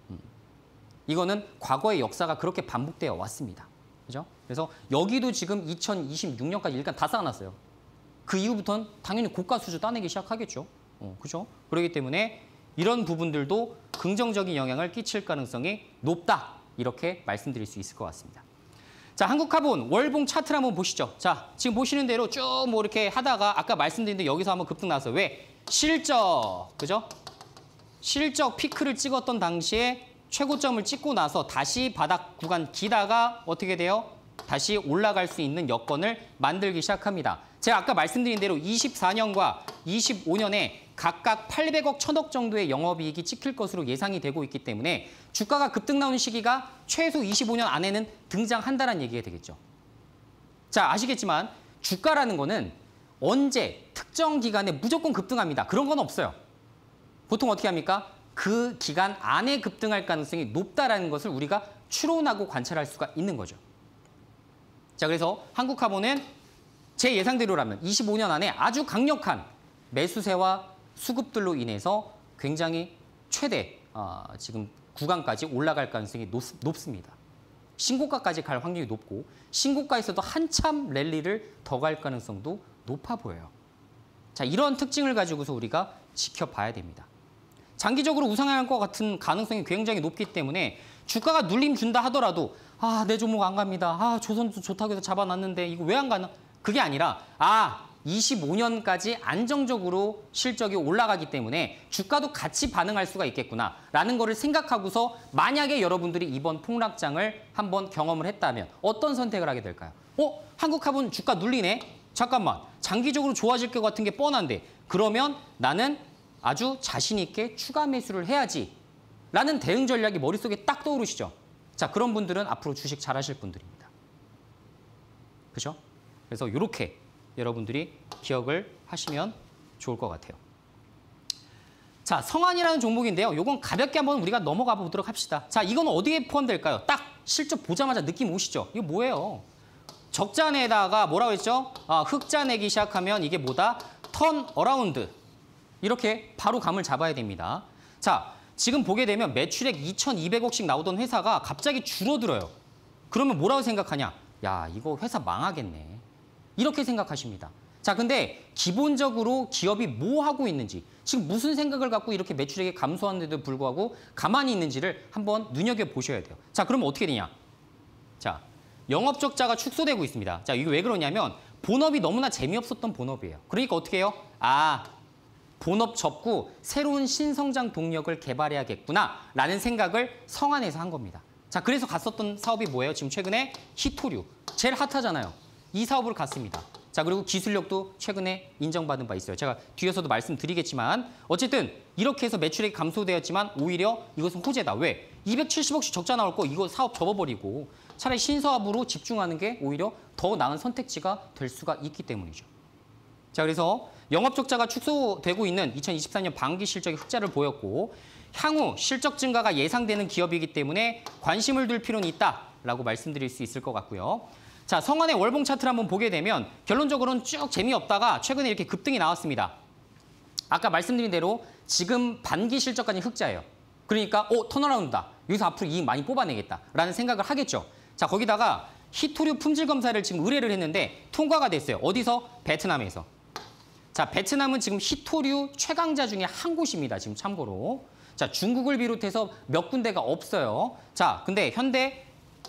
Speaker 1: 이거는 과거의 역사가 그렇게 반복되어 왔습니다. 그죠? 그래서 여기도 지금 2026년까지 일단 다 쌓아놨어요. 그 이후부터는 당연히 고가 수주 따내기 시작하겠죠. 그죠? 그렇기 때문에 이런 부분들도 긍정적인 영향을 끼칠 가능성이 높다. 이렇게 말씀드릴 수 있을 것 같습니다. 자, 한국카본 월봉 차트를 한번 보시죠. 자, 지금 보시는 대로 쭉 뭐 이렇게 하다가 아까 말씀드린 데 여기서 한번 급등 나왔어요. 왜? 실적, 그죠? 실적 피크를 찍었던 당시에 최고점을 찍고 나서 다시 바닥 구간 기다가 어떻게 돼요? 다시 올라갈 수 있는 여건을 만들기 시작합니다. 제가 아까 말씀드린 대로 24년과 25년에 각각 800억, 1000억 정도의 영업이익이 찍힐 것으로 예상이 되고 있기 때문에 주가가 급등 나오는 시기가 최소 25년 안에는 등장한다는 얘기가 되겠죠. 자, 아시겠지만 주가라는 거는 언제 특정 기간에 무조건 급등합니다. 그런 건 없어요. 보통 어떻게 합니까? 그 기간 안에 급등할 가능성이 높다라는 것을 우리가 추론하고 관찰할 수가 있는 거죠. 자, 그래서 한국카본은 제 예상대로라면 25년 안에 아주 강력한 매수세와 수급들로 인해서 굉장히 최대 지금 구간까지 올라갈 가능성이 높습니다. 신고가까지 갈 확률이 높고 신고가에서도 한참 랠리를 더 갈 가능성도 높아 보여요. 자, 이런 특징을 가지고서 우리가 지켜봐야 됩니다. 장기적으로 우상향할 것 같은 가능성이 굉장히 높기 때문에 주가가 눌림 준다 하더라도 내 종목 안 갑니다. 조선도 좋다고 해서 잡아놨는데 이거 왜 안 가나? 그게 아니라 25년까지 안정적으로 실적이 올라가기 때문에 주가도 같이 반응할 수가 있겠구나라는 거를 생각하고서 만약에 여러분들이 이번 폭락장을 한번 경험을 했다면 어떤 선택을 하게 될까요? 한국카본 주가 눌리네? 잠깐만, 장기적으로 좋아질 것 같은 게 뻔한데 그러면 나는 아주 자신 있게 추가 매수를 해야지 라는 대응 전략이 머릿속에 딱 떠오르시죠? 자, 그런 분들은 앞으로 주식 잘하실 분들입니다. 그죠? 그래서 이렇게 여러분들이 기억을 하시면 좋을 것 같아요. 자, 성안이라는 종목인데요. 이건 가볍게 한번 우리가 넘어가 보도록 합시다. 자, 이건 어디에 포함될까요? 딱 실적 보자마자 느낌 오시죠? 이거 뭐예요? 적자 내다가 뭐라고 했죠? 흑자 내기 시작하면 이게 뭐다? 턴 어라운드. 이렇게 바로 감을 잡아야 됩니다. 자, 지금 보게 되면 매출액 2,200억씩 나오던 회사가 갑자기 줄어들어요. 그러면 뭐라고 생각하냐? 야, 이거 회사 망하겠네. 이렇게 생각하십니다. 자, 근데 기본적으로 기업이 뭐 하고 있는지, 지금 무슨 생각을 갖고 이렇게 매출액이 감소하는데도 불구하고 가만히 있는지를 한번 눈여겨보셔야 돼요. 자, 그러면 어떻게 되냐? 자, 영업 적자가 축소되고 있습니다. 자, 이게 왜 그러냐면 본업이 너무나 재미없었던 본업이에요. 그러니까 어떻게 해요? 아, 본업 접고 새로운 신성장 동력을 개발해야겠구나라는 생각을 성안에서 한 겁니다. 자, 그래서 갔었던 사업이 뭐예요? 지금 최근에 히토류, 제일 핫하잖아요. 이 사업으로 갔습니다. 자, 그리고 기술력도 최근에 인정받은 바 있어요. 제가 뒤에서도 말씀드리겠지만 어쨌든 이렇게 해서 매출액이 감소되었지만 오히려 이것은 호재다. 왜? 270억씩 적자 나올 거 이거 사업 접어버리고 차라리 신사업으로 집중하는 게 오히려 더 나은 선택지가 될 수가 있기 때문이죠. 자, 그래서 영업 적자가 축소되고 있는 2024년 반기 실적의 흑자를 보였고 향후 실적 증가가 예상되는 기업이기 때문에 관심을 둘 필요는 있다라고 말씀드릴 수 있을 것 같고요. 자, 성안의 월봉 차트를 한번 보게 되면 결론적으로는 쭉 재미없다가 최근에 이렇게 급등이 나왔습니다. 아까 말씀드린 대로 지금 반기 실적까지 흑자예요. 그러니까 턴어라운드다. 여기서 앞으로 이익 많이 뽑아내겠다라는 생각을 하겠죠. 자, 거기다가 히토류 품질 검사를 지금 의뢰를 했는데 통과가 됐어요. 어디서? 베트남에서. 자, 베트남은 지금 히토류 최강자 중에 한 곳입니다. 지금 참고로. 자, 중국을 비롯해서 몇 군데가 없어요. 자, 근데 현대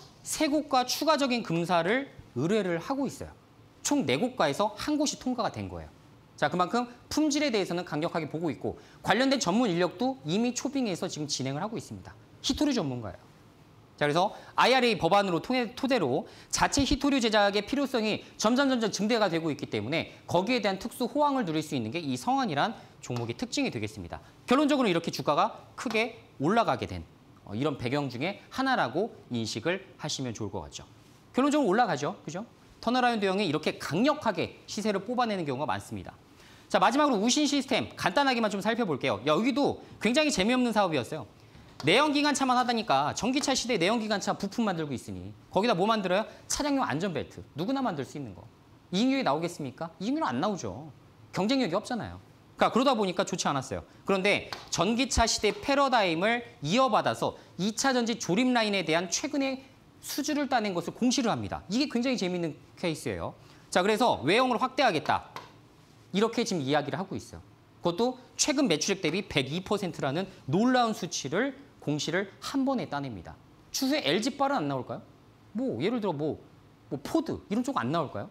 Speaker 1: 세 곳과 추가적인 검사를 의뢰를 하고 있어요. 총 4곳과에서 한 곳이 통과가 된 거예요. 자, 그만큼 품질에 대해서는 강력하게 보고 있고 관련된 전문 인력도 이미 초빙해서 지금 진행을 하고 있습니다. 히토류 전문가예요. 자, 그래서 IRA 법안으로 토대로 자체 히토류 제작의 필요성이 점점 증대가 되고 있기 때문에 거기에 대한 특수 호황을 누릴 수 있는 게 이 성안이란 종목의 특징이 되겠습니다. 결론적으로 이렇게 주가가 크게 올라가게 된 이런 배경 중에 하나라고 인식을 하시면 좋을 것 같죠. 결론적으로 올라가죠. 그죠? 턴어라운드형이 이렇게 강력하게 시세를 뽑아내는 경우가 많습니다. 자, 마지막으로 우신 시스템 간단하게만 좀 살펴볼게요. 여기도 굉장히 재미없는 사업이었어요. 내연기관차만 하다니까 전기차 시대에 내연기관차 부품 만들고 있으니 거기다 뭐 만들어요? 차량용 안전벨트. 누구나 만들 수 있는 거. 이익률이 나오겠습니까? 이익률 안 나오죠. 경쟁력이 없잖아요. 그러니까 그러다 보니까 좋지 않았어요. 그런데 전기차 시대 패러다임을 이어받아서 2차 전지 조립 라인에 대한 최근의 수주를 따낸 것을 공시를 합니다. 이게 굉장히 재미있는 케이스예요. 자, 그래서 외형을 확대하겠다. 이렇게 지금 이야기를 하고 있어요. 그것도 최근 매출액 대비 102%라는 놀라운 수치를 공시를 한 번에 따냅니다. 추후에 LG빨은 안 나올까요? 뭐 예를 들어 뭐 포드 이런 쪽 안 나올까요?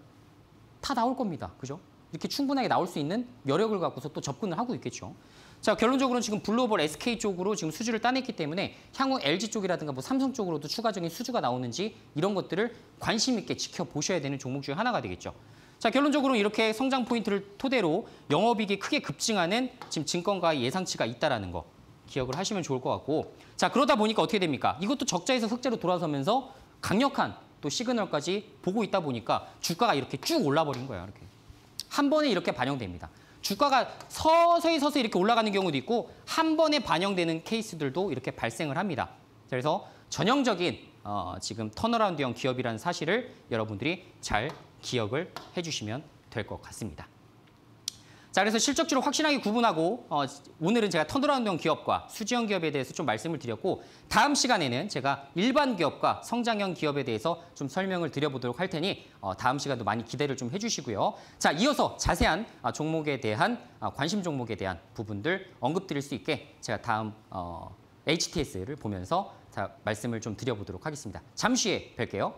Speaker 1: 다 나올 겁니다. 그죠? 이렇게 충분하게 나올 수 있는 여력을 갖고서 또 접근을 하고 있겠죠. 자, 결론적으로는 지금 글로벌 SK 쪽으로 지금 수주를 따냈기 때문에 향후 LG 쪽이라든가 뭐 삼성 쪽으로도 추가적인 수주가 나오는지 이런 것들을 관심 있게 지켜보셔야 되는 종목 중에 하나가 되겠죠. 자, 결론적으로 이렇게 성장 포인트를 토대로 영업이익이 크게 급증하는 지금 증권가의 예상치가 있다라는 거 기억을 하시면 좋을 것 같고, 자, 그러다 보니까 어떻게 됩니까? 이것도 적자에서 흑자로 돌아서면서 강력한 또 시그널까지 보고 있다 보니까 주가가 이렇게 쭉 올라버린 거예요. 이렇게 한 번에 이렇게 반영됩니다. 주가가 서서히 이렇게 올라가는 경우도 있고 한 번에 반영되는 케이스들도 이렇게 발생을 합니다. 그래서 전형적인 지금 턴어라운드형 기업이라는 사실을 여러분들이 잘 기억을 해주시면 될 것 같습니다. 자, 그래서 실적주를 확실하게 구분하고 오늘은 제가 턴어라운드형 기업과 수지형 기업에 대해서 좀 말씀을 드렸고 다음 시간에는 제가 일반 기업과 성장형 기업에 대해서 좀 설명을 드려보도록 할 테니 다음 시간도 많이 기대를 좀 해주시고요. 자, 이어서 자세한 종목에 대한 관심 종목에 대한 부분들 언급드릴 수 있게 제가 다음 HTS를 보면서 말씀을 좀 드려보도록 하겠습니다. 잠시 후에 뵐게요.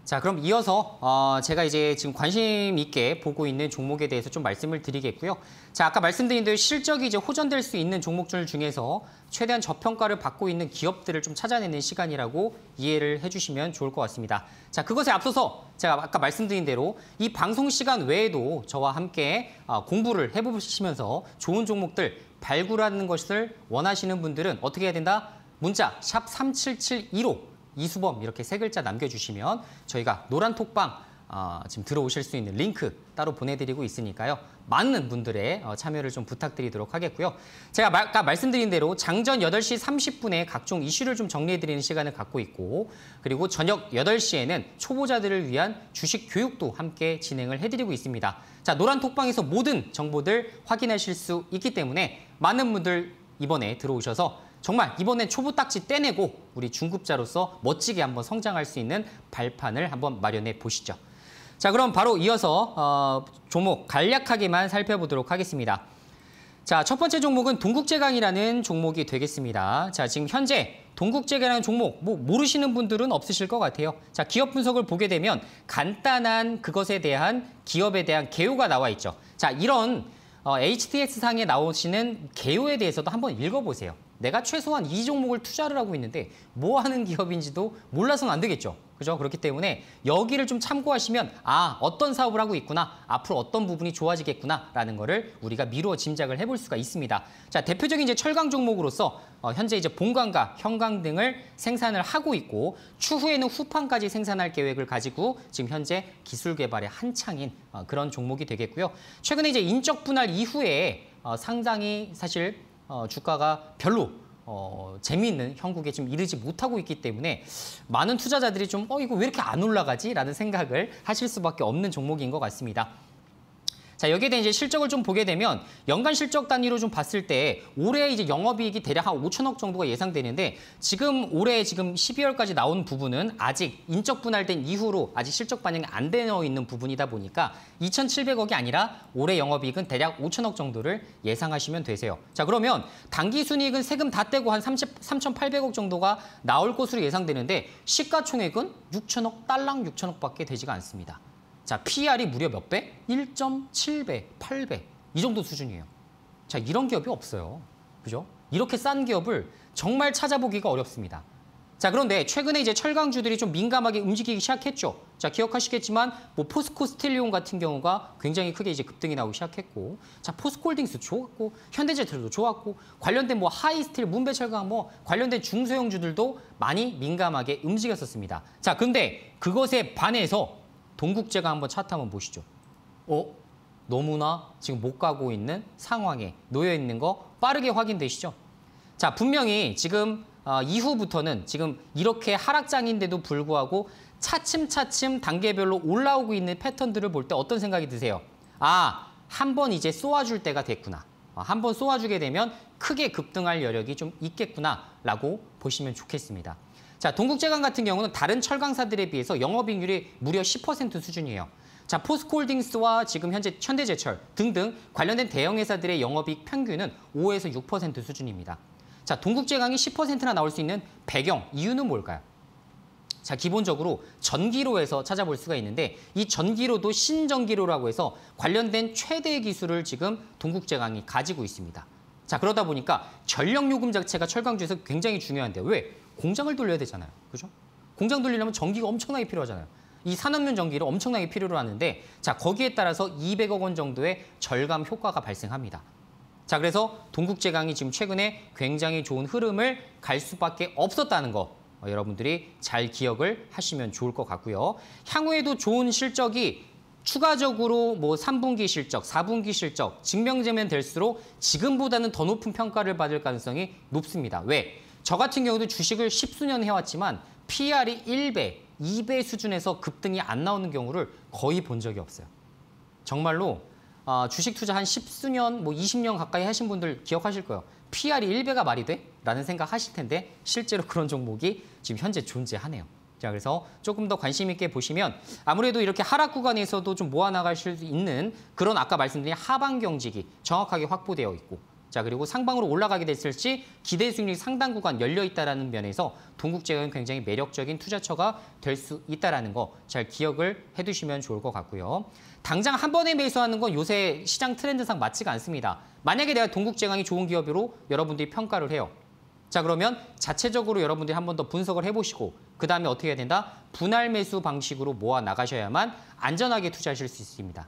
Speaker 1: 자, 그럼 이어서 제가 이제 지금 관심 있게 보고 있는 종목에 대해서 좀 말씀을 드리겠고요. 자, 아까 말씀드린 대로 실적이 이제 호전될 수 있는 종목들 중에서 최대한 저평가를 받고 있는 기업들을 좀 찾아내는 시간이라고 이해를 해주시면 좋을 것 같습니다. 자, 그것에 앞서서 제가 아까 말씀드린 대로 이 방송 시간 외에도 저와 함께 공부를 해보시면서 좋은 종목들 발굴하는 것을 원하시는 분들은 어떻게 해야 된다? 문자 샵 3772로 이수범 이렇게 3글자 남겨주시면 저희가 노란 톡방 지금 들어오실 수 있는 링크 따로 보내드리고 있으니까요. 많은 분들의 참여를 좀 부탁드리도록 하겠고요. 제가 아까 말씀드린 대로 장전 8시 30분에 각종 이슈를 좀 정리해드리는 시간을 갖고 있고 그리고 저녁 8시에는 초보자들을 위한 주식 교육도 함께 진행을 해드리고 있습니다. 자, 노란 톡방에서 모든 정보들 확인하실 수 있기 때문에 많은 분들 이번에 들어오셔서 정말 이번엔 초보 딱지 떼내고 우리 중급자로서 멋지게 한번 성장할 수 있는 발판을 한번 마련해 보시죠. 자, 그럼 바로 이어서 종목 간략하게만 살펴보도록 하겠습니다. 자, 첫 번째 종목은 동국제강이라는 종목이 되겠습니다. 자, 지금 현재 동국제강이라는 종목 모르시는 분들은 없으실 것 같아요. 자, 기업 분석을 보게 되면 간단한 그것에 대한 기업에 대한 개요가 나와 있죠. 자, 이런 HTX상에 나오시는 개요에 대해서도 한번 읽어보세요. 내가 최소한 이 종목을 투자를 하고 있는데 뭐 하는 기업인지도 몰라서는 안 되겠죠. 그죠? 그렇기 때문에 여기를 좀 참고하시면 어떤 사업을 하고 있구나, 앞으로 어떤 부분이 좋아지겠구나라는 거를 우리가 미루어 짐작을 해볼 수가 있습니다. 자, 대표적인 이제 철강 종목으로서 현재 이제 본강과 현강 등을 생산을 하고 있고 추후에는 후판까지 생산할 계획을 가지고 지금 현재 기술 개발에 한창인 그런 종목이 되겠고요. 최근에 이제 인적 분할 이후에 상당히 사실 주가가 별로 재미있는 형국에 좀 이르지 못하고 있기 때문에 많은 투자자들이 좀 이거 왜 이렇게 안 올라가지? 라는 생각을 하실 수밖에 없는 종목인 것 같습니다. 자, 여기에 대한 이제 실적을 좀 보게 되면 연간 실적 단위로 좀 봤을 때 올해 이제 영업이익이 대략 한 5천억 정도가 예상되는데 지금 올해 지금 12월까지 나온 부분은 아직 인적 분할된 이후로 아직 실적 반영이 안 되어 있는 부분이다 보니까 2,700억이 아니라 올해 영업이익은 대략 5천억 정도를 예상하시면 되세요. 자, 그러면 당기 순이익은 세금 다 떼고 한 3,800억 정도가 나올 것으로 예상되는데 시가총액은 6천억, 딸랑 6천억밖에 되지가 않습니다. 자, PER이 무려 몇 배? 1.7배, 8배 이 정도 수준이에요. 자, 이런 기업이 없어요. 그죠? 이렇게 싼 기업을 정말 찾아보기가 어렵습니다. 자, 그런데 최근에 이제 철강주들이 좀 민감하게 움직이기 시작했죠. 자, 기억하시겠지만 포스코 스틸리온 같은 경우가 굉장히 크게 이제 급등이 나오기 시작했고, 자, 포스코홀딩스 좋았고, 현대제철도 좋았고, 관련된 하이스틸, 문배철강 관련된 중소형주들도 많이 민감하게 움직였었습니다. 자, 근데 그것에 반해서 동국제가 한번 차트 한번 보시죠. 너무나 지금 못 가고 있는 상황에 놓여 있는 거 빠르게 확인되시죠? 자, 분명히 지금 이후부터는 지금 이렇게 하락장인데도 불구하고 차츰차츰 단계별로 올라오고 있는 패턴들을 볼 때 어떤 생각이 드세요? 한 번 이제 쏘아줄 때가 됐구나. 한 번 쏘아주게 되면 크게 급등할 여력이 좀 있겠구나라고 보시면 좋겠습니다. 자, 동국제강 같은 경우는 다른 철강사들에 비해서 영업이익률이 무려 10% 수준이에요. 자, 포스코홀딩스와 지금 현재 현대제철 등등 관련된 대형 회사들의 영업이익 평균은 5에서 6% 수준입니다. 자, 동국제강이 10%나 나올 수 있는 배경, 이유는 뭘까요? 자, 기본적으로 전기로에서 찾아볼 수가 있는데 이 전기로도 신전기로라고 해서 관련된 최대 기술을 지금 동국제강이 가지고 있습니다. 자, 그러다 보니까 전력 요금 자체가 철강주에서 굉장히 중요한데요. 왜? 공장을 돌려야 되잖아요. 그죠? 공장 돌리려면 전기가 엄청나게 필요하잖아요. 이 산업용 전기를 엄청나게 필요로 하는데 자, 거기에 따라서 200억 원 정도의 절감 효과가 발생합니다. 자, 그래서 동국제강이 지금 최근에 굉장히 좋은 흐름을 갈 수밖에 없었다는 거 여러분들이 잘 기억을 하시면 좋을 것 같고요. 향후에도 좋은 실적이 추가적으로 3분기 실적, 4분기 실적 증명되면 될수록 지금보다는 더 높은 평가를 받을 가능성이 높습니다. 왜? 저 같은 경우도 주식을 10수년 해왔지만 PER이 1배, 2배 수준에서 급등이 안 나오는 경우를 거의 본 적이 없어요. 정말로 주식 투자 한 10수년, 20년 가까이 하신 분들 기억하실 거예요. PER이 1배가 말이 돼? 라는 생각 하실 텐데 실제로 그런 종목이 지금 현재 존재하네요. 자, 그래서 조금 더 관심 있게 보시면 아무래도 이렇게 하락 구간에서도 좀 모아나갈 수 있는 그런 아까 말씀드린 하방 경직이 정확하게 확보되어 있고 자, 그리고 상방으로 올라가게 됐을 시 기대 수익률이 상당 구간 열려 있다는 면에서 동국제약은 굉장히 매력적인 투자처가 될 수 있다는 거 잘 기억을 해두시면 좋을 것 같고요. 당장 한 번에 매수하는 건 요새 시장 트렌드상 맞지가 않습니다. 만약에 내가 동국제약이 좋은 기업으로 여러분들이 평가를 해요. 자, 그러면 자체적으로 여러분들이 한 번 더 분석을 해보시고 그다음에 어떻게 해야 된다? 분할 매수 방식으로 모아 나가셔야만 안전하게 투자하실 수 있습니다.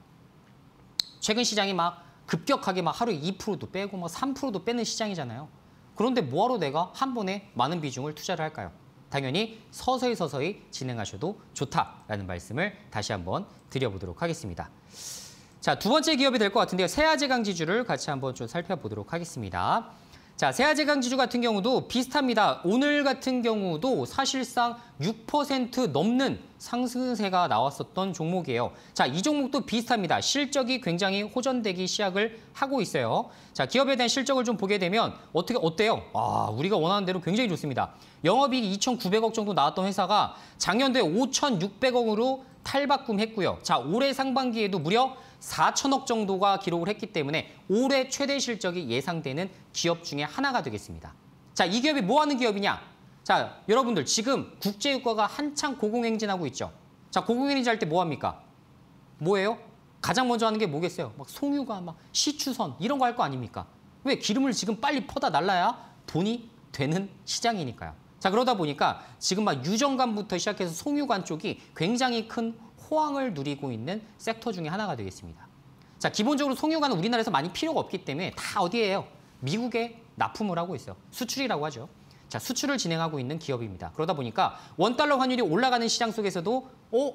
Speaker 1: 최근 시장이 막 급격하게 막 하루에 2%도 빼고 막 3%도 빼는 시장이잖아요. 그런데 뭐하러 내가 한 번에 많은 비중을 투자를 할까요? 당연히 서서히 진행하셔도 좋다라는 말씀을 다시 한번 드려보도록 하겠습니다. 자, 두 번째 기업이 될 것 같은데요. 세아제강지주를 같이 한번 좀 살펴보도록 하겠습니다. 자, 세아제강지주 같은 경우도 비슷합니다. 오늘 같은 경우도 사실상 6% 넘는 상승세가 나왔었던 종목이에요. 자, 이 종목도 비슷합니다. 실적이 굉장히 호전되기 시작을 하고 있어요. 자, 기업에 대한 실적을 좀 보게 되면 어때요? 우리가 원하는 대로 굉장히 좋습니다. 영업이익이 2,900억 정도 나왔던 회사가 작년도에 5,600억으로 탈바꿈했고요. 자, 올해 상반기에도 무려 4천억 정도가 기록을 했기 때문에 올해 최대 실적이 예상되는 기업 중에 하나가 되겠습니다. 자, 이 기업이 뭐 하는 기업이냐? 자, 여러분들 지금 국제유가가 한창 고공행진하고 있죠. 자, 고공행진할 때 뭐 합니까? 뭐예요? 가장 먼저 하는 게 뭐겠어요? 막 송유가, 막 시추선 이런 거 할 거 아닙니까? 왜? 기름을 지금 빨리 퍼다 날라야 돈이 되는 시장이니까요. 자, 그러다 보니까 지금 막 유정관부터 시작해서 송유관 쪽이 굉장히 큰 호황을 누리고 있는 섹터 중에 하나가 되겠습니다. 자, 기본적으로 송유관은 우리나라에서 많이 필요가 없기 때문에 다 어디예요? 미국에 납품을 하고 있어요. 수출이라고 하죠. 자, 수출을 진행하고 있는 기업입니다. 그러다 보니까 원달러 환율이 올라가는 시장 속에서도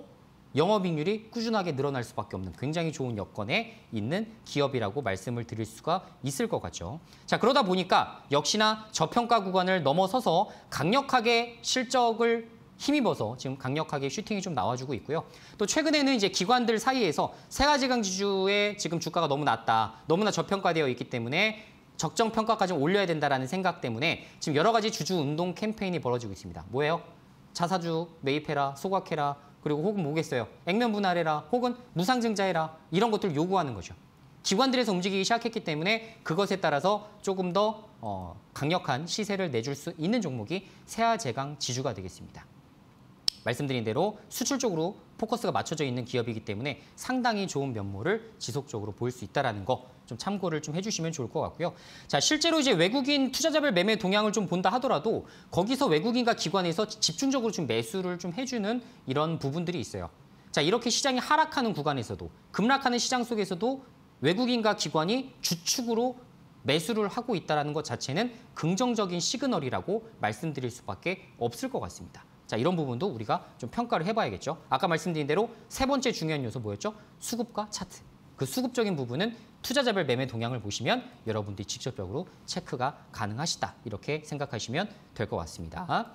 Speaker 1: 영업이익률이 꾸준하게 늘어날 수밖에 없는 굉장히 좋은 여건에 있는 기업이라고 말씀을 드릴 수가 있을 것 같죠. 자, 그러다 보니까 역시나 저평가 구간을 넘어서서 강력하게 실적을 힘입어서 지금 강력하게 슈팅이 좀 나와주고 있고요. 또 최근에는 이제 기관들 사이에서 세아제강지주의 지금 주가가 너무 낮다, 너무나 저평가되어 있기 때문에 적정 평가까지 올려야 된다라는 생각 때문에 지금 여러 가지 주주 운동 캠페인이 벌어지고 있습니다. 뭐예요? 자사주 매입해라, 소각해라, 그리고 혹은 뭐겠어요? 액면 분할해라, 혹은 무상증자해라 이런 것들 요구하는 거죠. 기관들에서 움직이기 시작했기 때문에 그것에 따라서 조금 더 강력한 시세를 내줄 수 있는 종목이 세아제강지주가 되겠습니다. 말씀드린 대로 수출 쪽으로 포커스가 맞춰져 있는 기업이기 때문에 상당히 좋은 면모를 지속적으로 보일 수 있다는 거 좀 참고를 좀 해주시면 좋을 것 같고요. 자, 실제로 이제 외국인 투자자별 매매 동향을 좀 본다 하더라도 거기서 외국인과 기관에서 집중적으로 좀 매수를 좀 해주는 이런 부분들이 있어요. 자, 이렇게 시장이 하락하는 구간에서도 급락하는 시장 속에서도 외국인과 기관이 주축으로 매수를 하고 있다는 것 자체는 긍정적인 시그널이라고 말씀드릴 수밖에 없을 것 같습니다. 자, 이런 부분도 우리가 좀 평가를 해봐야겠죠. 아까 말씀드린 대로 세 번째 중요한 요소 뭐였죠? 수급과 차트. 그 수급적인 부분은 투자자별 매매 동향을 보시면 여러분들이 직접적으로 체크가 가능하시다. 이렇게 생각하시면 될 것 같습니다.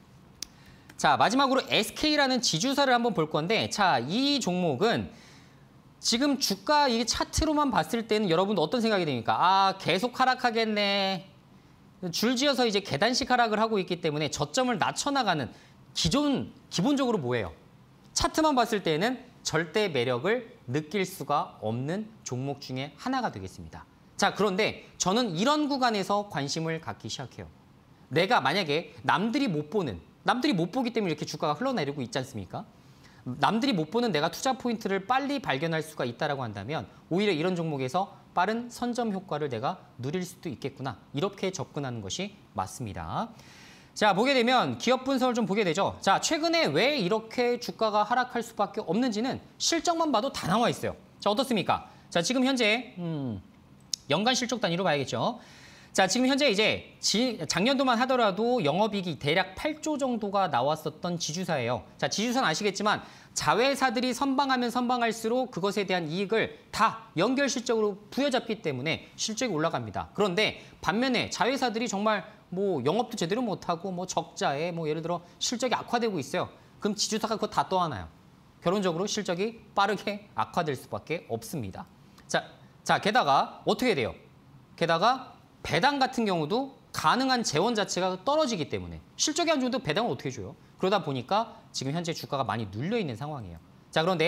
Speaker 1: 자, 마지막으로 SK라는 지주사를 한번 볼 건데, 자, 이 종목은 지금 주가 이 차트로만 봤을 때는 여러분들 어떤 생각이 됩니까? 계속 하락하겠네. 줄지어서 이제 계단식 하락을 하고 있기 때문에 저점을 낮춰나가는 기본적으로 뭐예요? 차트만 봤을 때는 절대 매력을 느낄 수가 없는 종목 중에 하나가 되겠습니다. 자, 그런데 저는 이런 구간에서 관심을 갖기 시작해요. 내가 만약에 남들이 못 보기 때문에 이렇게 주가가 흘러내리고 있지 않습니까? 남들이 못 보는 내가 투자 포인트를 빨리 발견할 수가 있다고 한다면 오히려 이런 종목에서 빠른 선점 효과를 내가 누릴 수도 있겠구나. 이렇게 접근하는 것이 맞습니다. 자, 보게 되면 기업 분석을 좀 보게 되죠. 자, 최근에 왜 이렇게 주가가 하락할 수밖에 없는지는 실적만 봐도 다 나와 있어요. 자, 어떻습니까? 자, 지금 현재 연간 실적 단위로 봐야겠죠. 자, 지금 현재 이제 작년도만 하더라도 영업이익이 대략 8조 정도가 나왔었던 지주사예요. 자, 지주사는 아시겠지만 자회사들이 선방하면 선방할수록 그것에 대한 이익을 다 연결 실적으로 부여잡기 때문에 실적이 올라갑니다. 그런데 반면에 자회사들이 정말 뭐 영업도 제대로 못하고 뭐 적자에 뭐 예를 들어 실적이 악화되고 있어요. 그럼 지주사가 그거 다 떠안아요. 결론적으로 실적이 빠르게 악화될 수밖에 없습니다. 자, 게다가 어떻게 돼요? 게다가 배당 같은 경우도 가능한 재원 자체가 떨어지기 때문에 실적이 안 좋은데 배당을 어떻게 줘요? 그러다 보니까 지금 현재 주가가 많이 눌려 있는 상황이에요. 자, 그런데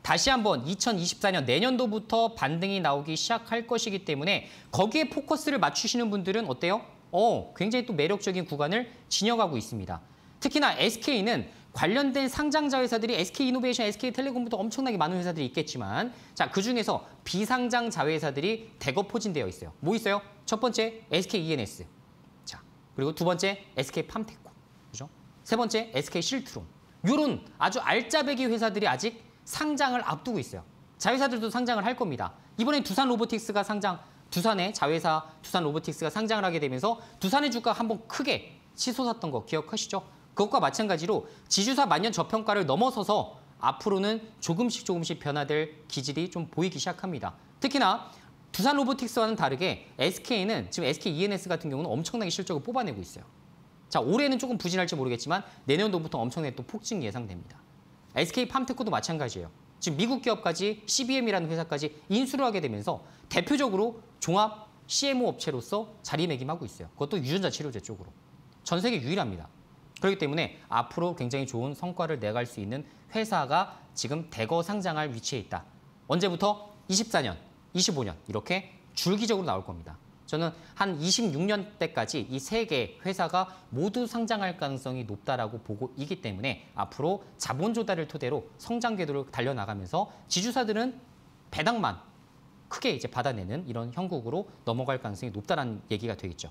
Speaker 1: 다시 한번 2024년 내년도부터 반등이 나오기 시작할 것이기 때문에 거기에 포커스를 맞추시는 분들은 어때요? 굉장히 또 매력적인 구간을 지녀가고 있습니다. 특히나 SK는 관련된 상장자 회사들이 SK이노베이션, SK텔레콤부터 엄청나게 많은 회사들이 있겠지만 자, 그중에서 비상장 자회사들이 대거 포진되어 있어요. 뭐 있어요? 첫 번째 SKENS. 자, 그리고 두 번째 SK팜테코. 그죠? 세 번째 SK실트론. 이런 아주 알짜배기 회사들이 아직 상장을 앞두고 있어요. 자회사들도 상장을 할 겁니다. 이번엔 두산로보틱스가 두산의 자회사 두산로보틱스가 상장을 하게 되면서 두산의 주가가 한번 크게 치솟았던 거 기억하시죠? 그것과 마찬가지로 지주사 만년 저평가를 넘어서서 앞으로는 조금씩 변화될 기질이 좀 보이기 시작합니다. 특히나 두산로보틱스와는 다르게 SK는 지금 SKENS 같은 경우는 엄청나게 실적을 뽑아내고 있어요. 자, 올해는 조금 부진할지 모르겠지만 내년도부터 엄청나게 또 폭증 예상됩니다. SK팜테코도 마찬가지예요. 지금 미국 기업까지 CBM이라는 회사까지 인수를 하게 되면서 대표적으로 종합 CMO 업체로서 자리매김하고 있어요. 그것도 유전자 치료제 쪽으로. 전 세계 유일합니다. 그렇기 때문에 앞으로 굉장히 좋은 성과를 내갈 수 있는 회사가 지금 대거 상장할 위치에 있다. 언제부터? 24년, 25년 이렇게 줄기적으로 나올 겁니다. 저는 한 26년 때까지 이 세 개 회사가 모두 상장할 가능성이 높다라고 보고 있기 때문에 앞으로 자본 조달을 토대로 성장 궤도를 달려나가면서 지주사들은 배당만 크게 이제 받아내는 이런 형국으로 넘어갈 가능성이 높다라는 얘기가 되겠죠.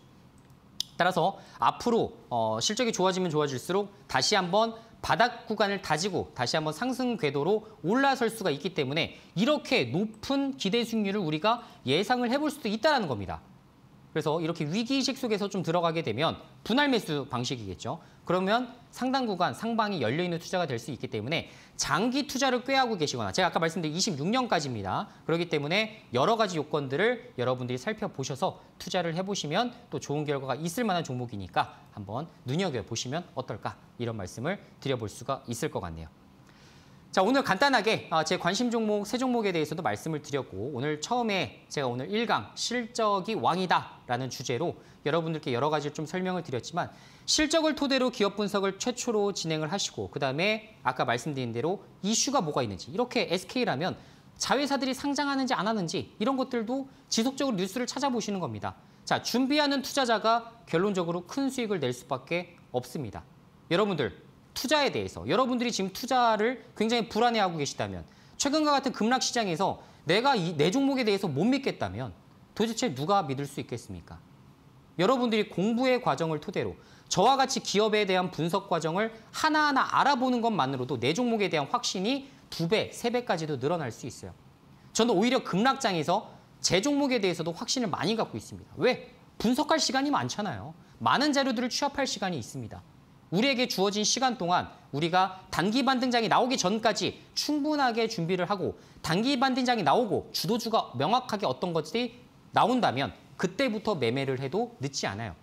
Speaker 1: 따라서 앞으로 실적이 좋아지면 좋아질수록 다시 한번 바닥 구간을 다지고 다시 한번 상승 궤도로 올라설 수가 있기 때문에 이렇게 높은 기대 수익률을 우리가 예상을 해볼 수도 있다는 겁니다. 그래서 이렇게 위기의식 속에서 좀 들어가게 되면 분할 매수 방식이겠죠. 그러면 상당 구간 상방이 열려있는 투자가 될 수 있기 때문에 장기 투자를 꾀하고 계시거나 제가 아까 말씀드린 26년까지입니다. 그렇기 때문에 여러 가지 요건들을 여러분들이 살펴보셔서 투자를 해보시면 또 좋은 결과가 있을 만한 종목이니까 한번 눈여겨보시면 어떨까 이런 말씀을 드려볼 수가 있을 것 같네요. 자, 오늘 간단하게 제 관심 종목 세 종목에 대해서도 말씀을 드렸고 오늘 처음에 제가 오늘 1강 실적이 왕이다라는 주제로 여러분들께 여러 가지를 좀 설명을 드렸지만 실적을 토대로 기업 분석을 최초로 진행을 하시고 그다음에 아까 말씀드린 대로 이슈가 뭐가 있는지 이렇게 SK라면 자회사들이 상장하는지 안 하는지 이런 것들도 지속적으로 뉴스를 찾아보시는 겁니다. 자, 준비하는 투자자가 결론적으로 큰 수익을 낼 수밖에 없습니다. 여러분들 투자에 대해서 여러분들이 지금 투자를 굉장히 불안해하고 계시다면 최근과 같은 급락 시장에서 내가 내 종목에 대해서 못 믿겠다면 도대체 누가 믿을 수 있겠습니까? 여러분들이 공부의 과정을 토대로 저와 같이 기업에 대한 분석 과정을 하나하나 알아보는 것만으로도 내 종목에 대한 확신이 2배, 3배까지도 늘어날 수 있어요. 저는 오히려 급락장에서 제 종목에 대해서도 확신을 많이 갖고 있습니다. 왜? 분석할 시간이 많잖아요. 많은 자료들을 취합할 시간이 있습니다. 우리에게 주어진 시간 동안 우리가 단기 반등장이 나오기 전까지 충분하게 준비를 하고 단기 반등장이 나오고 주도주가 명확하게 어떤 것들이 나온다면 그때부터 매매를 해도 늦지 않아요.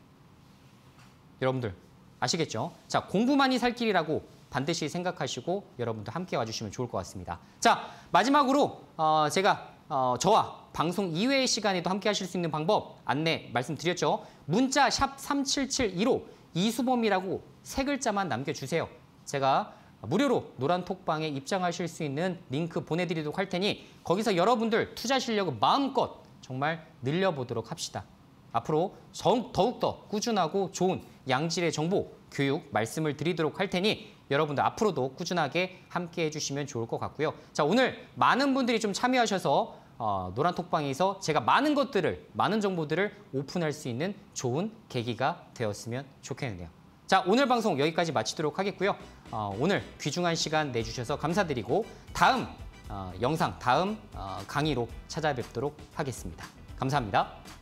Speaker 1: 여러분들 아시겠죠? 자, 공부만이 살 길이라고 반드시 생각하시고 여러분들 함께 와주시면 좋을 것 같습니다. 자, 마지막으로 제가 저와 방송 이외의 시간에도 함께 하실 수 있는 방법 안내 말씀드렸죠. 문자 샵 3772로 이수범이라고 3글자만 남겨주세요. 제가 무료로 노란톡방에 입장하실 수 있는 링크 보내드리도록 할 테니 거기서 여러분들 투자 실력을 마음껏 정말 늘려보도록 합시다. 앞으로 더욱더 꾸준하고 좋은 양질의 정보, 교육 말씀을 드리도록 할 테니 여러분들 앞으로도 꾸준하게 함께 해주시면 좋을 것 같고요. 자, 오늘 많은 분들이 좀 참여하셔서 노란톡방에서 제가 많은 정보들을 오픈할 수 있는 좋은 계기가 되었으면 좋겠네요. 자, 오늘 방송 여기까지 마치도록 하겠고요. 오늘 귀중한 시간 내주셔서 감사드리고 다음 영상, 다음 강의로 찾아뵙도록 하겠습니다. 감사합니다.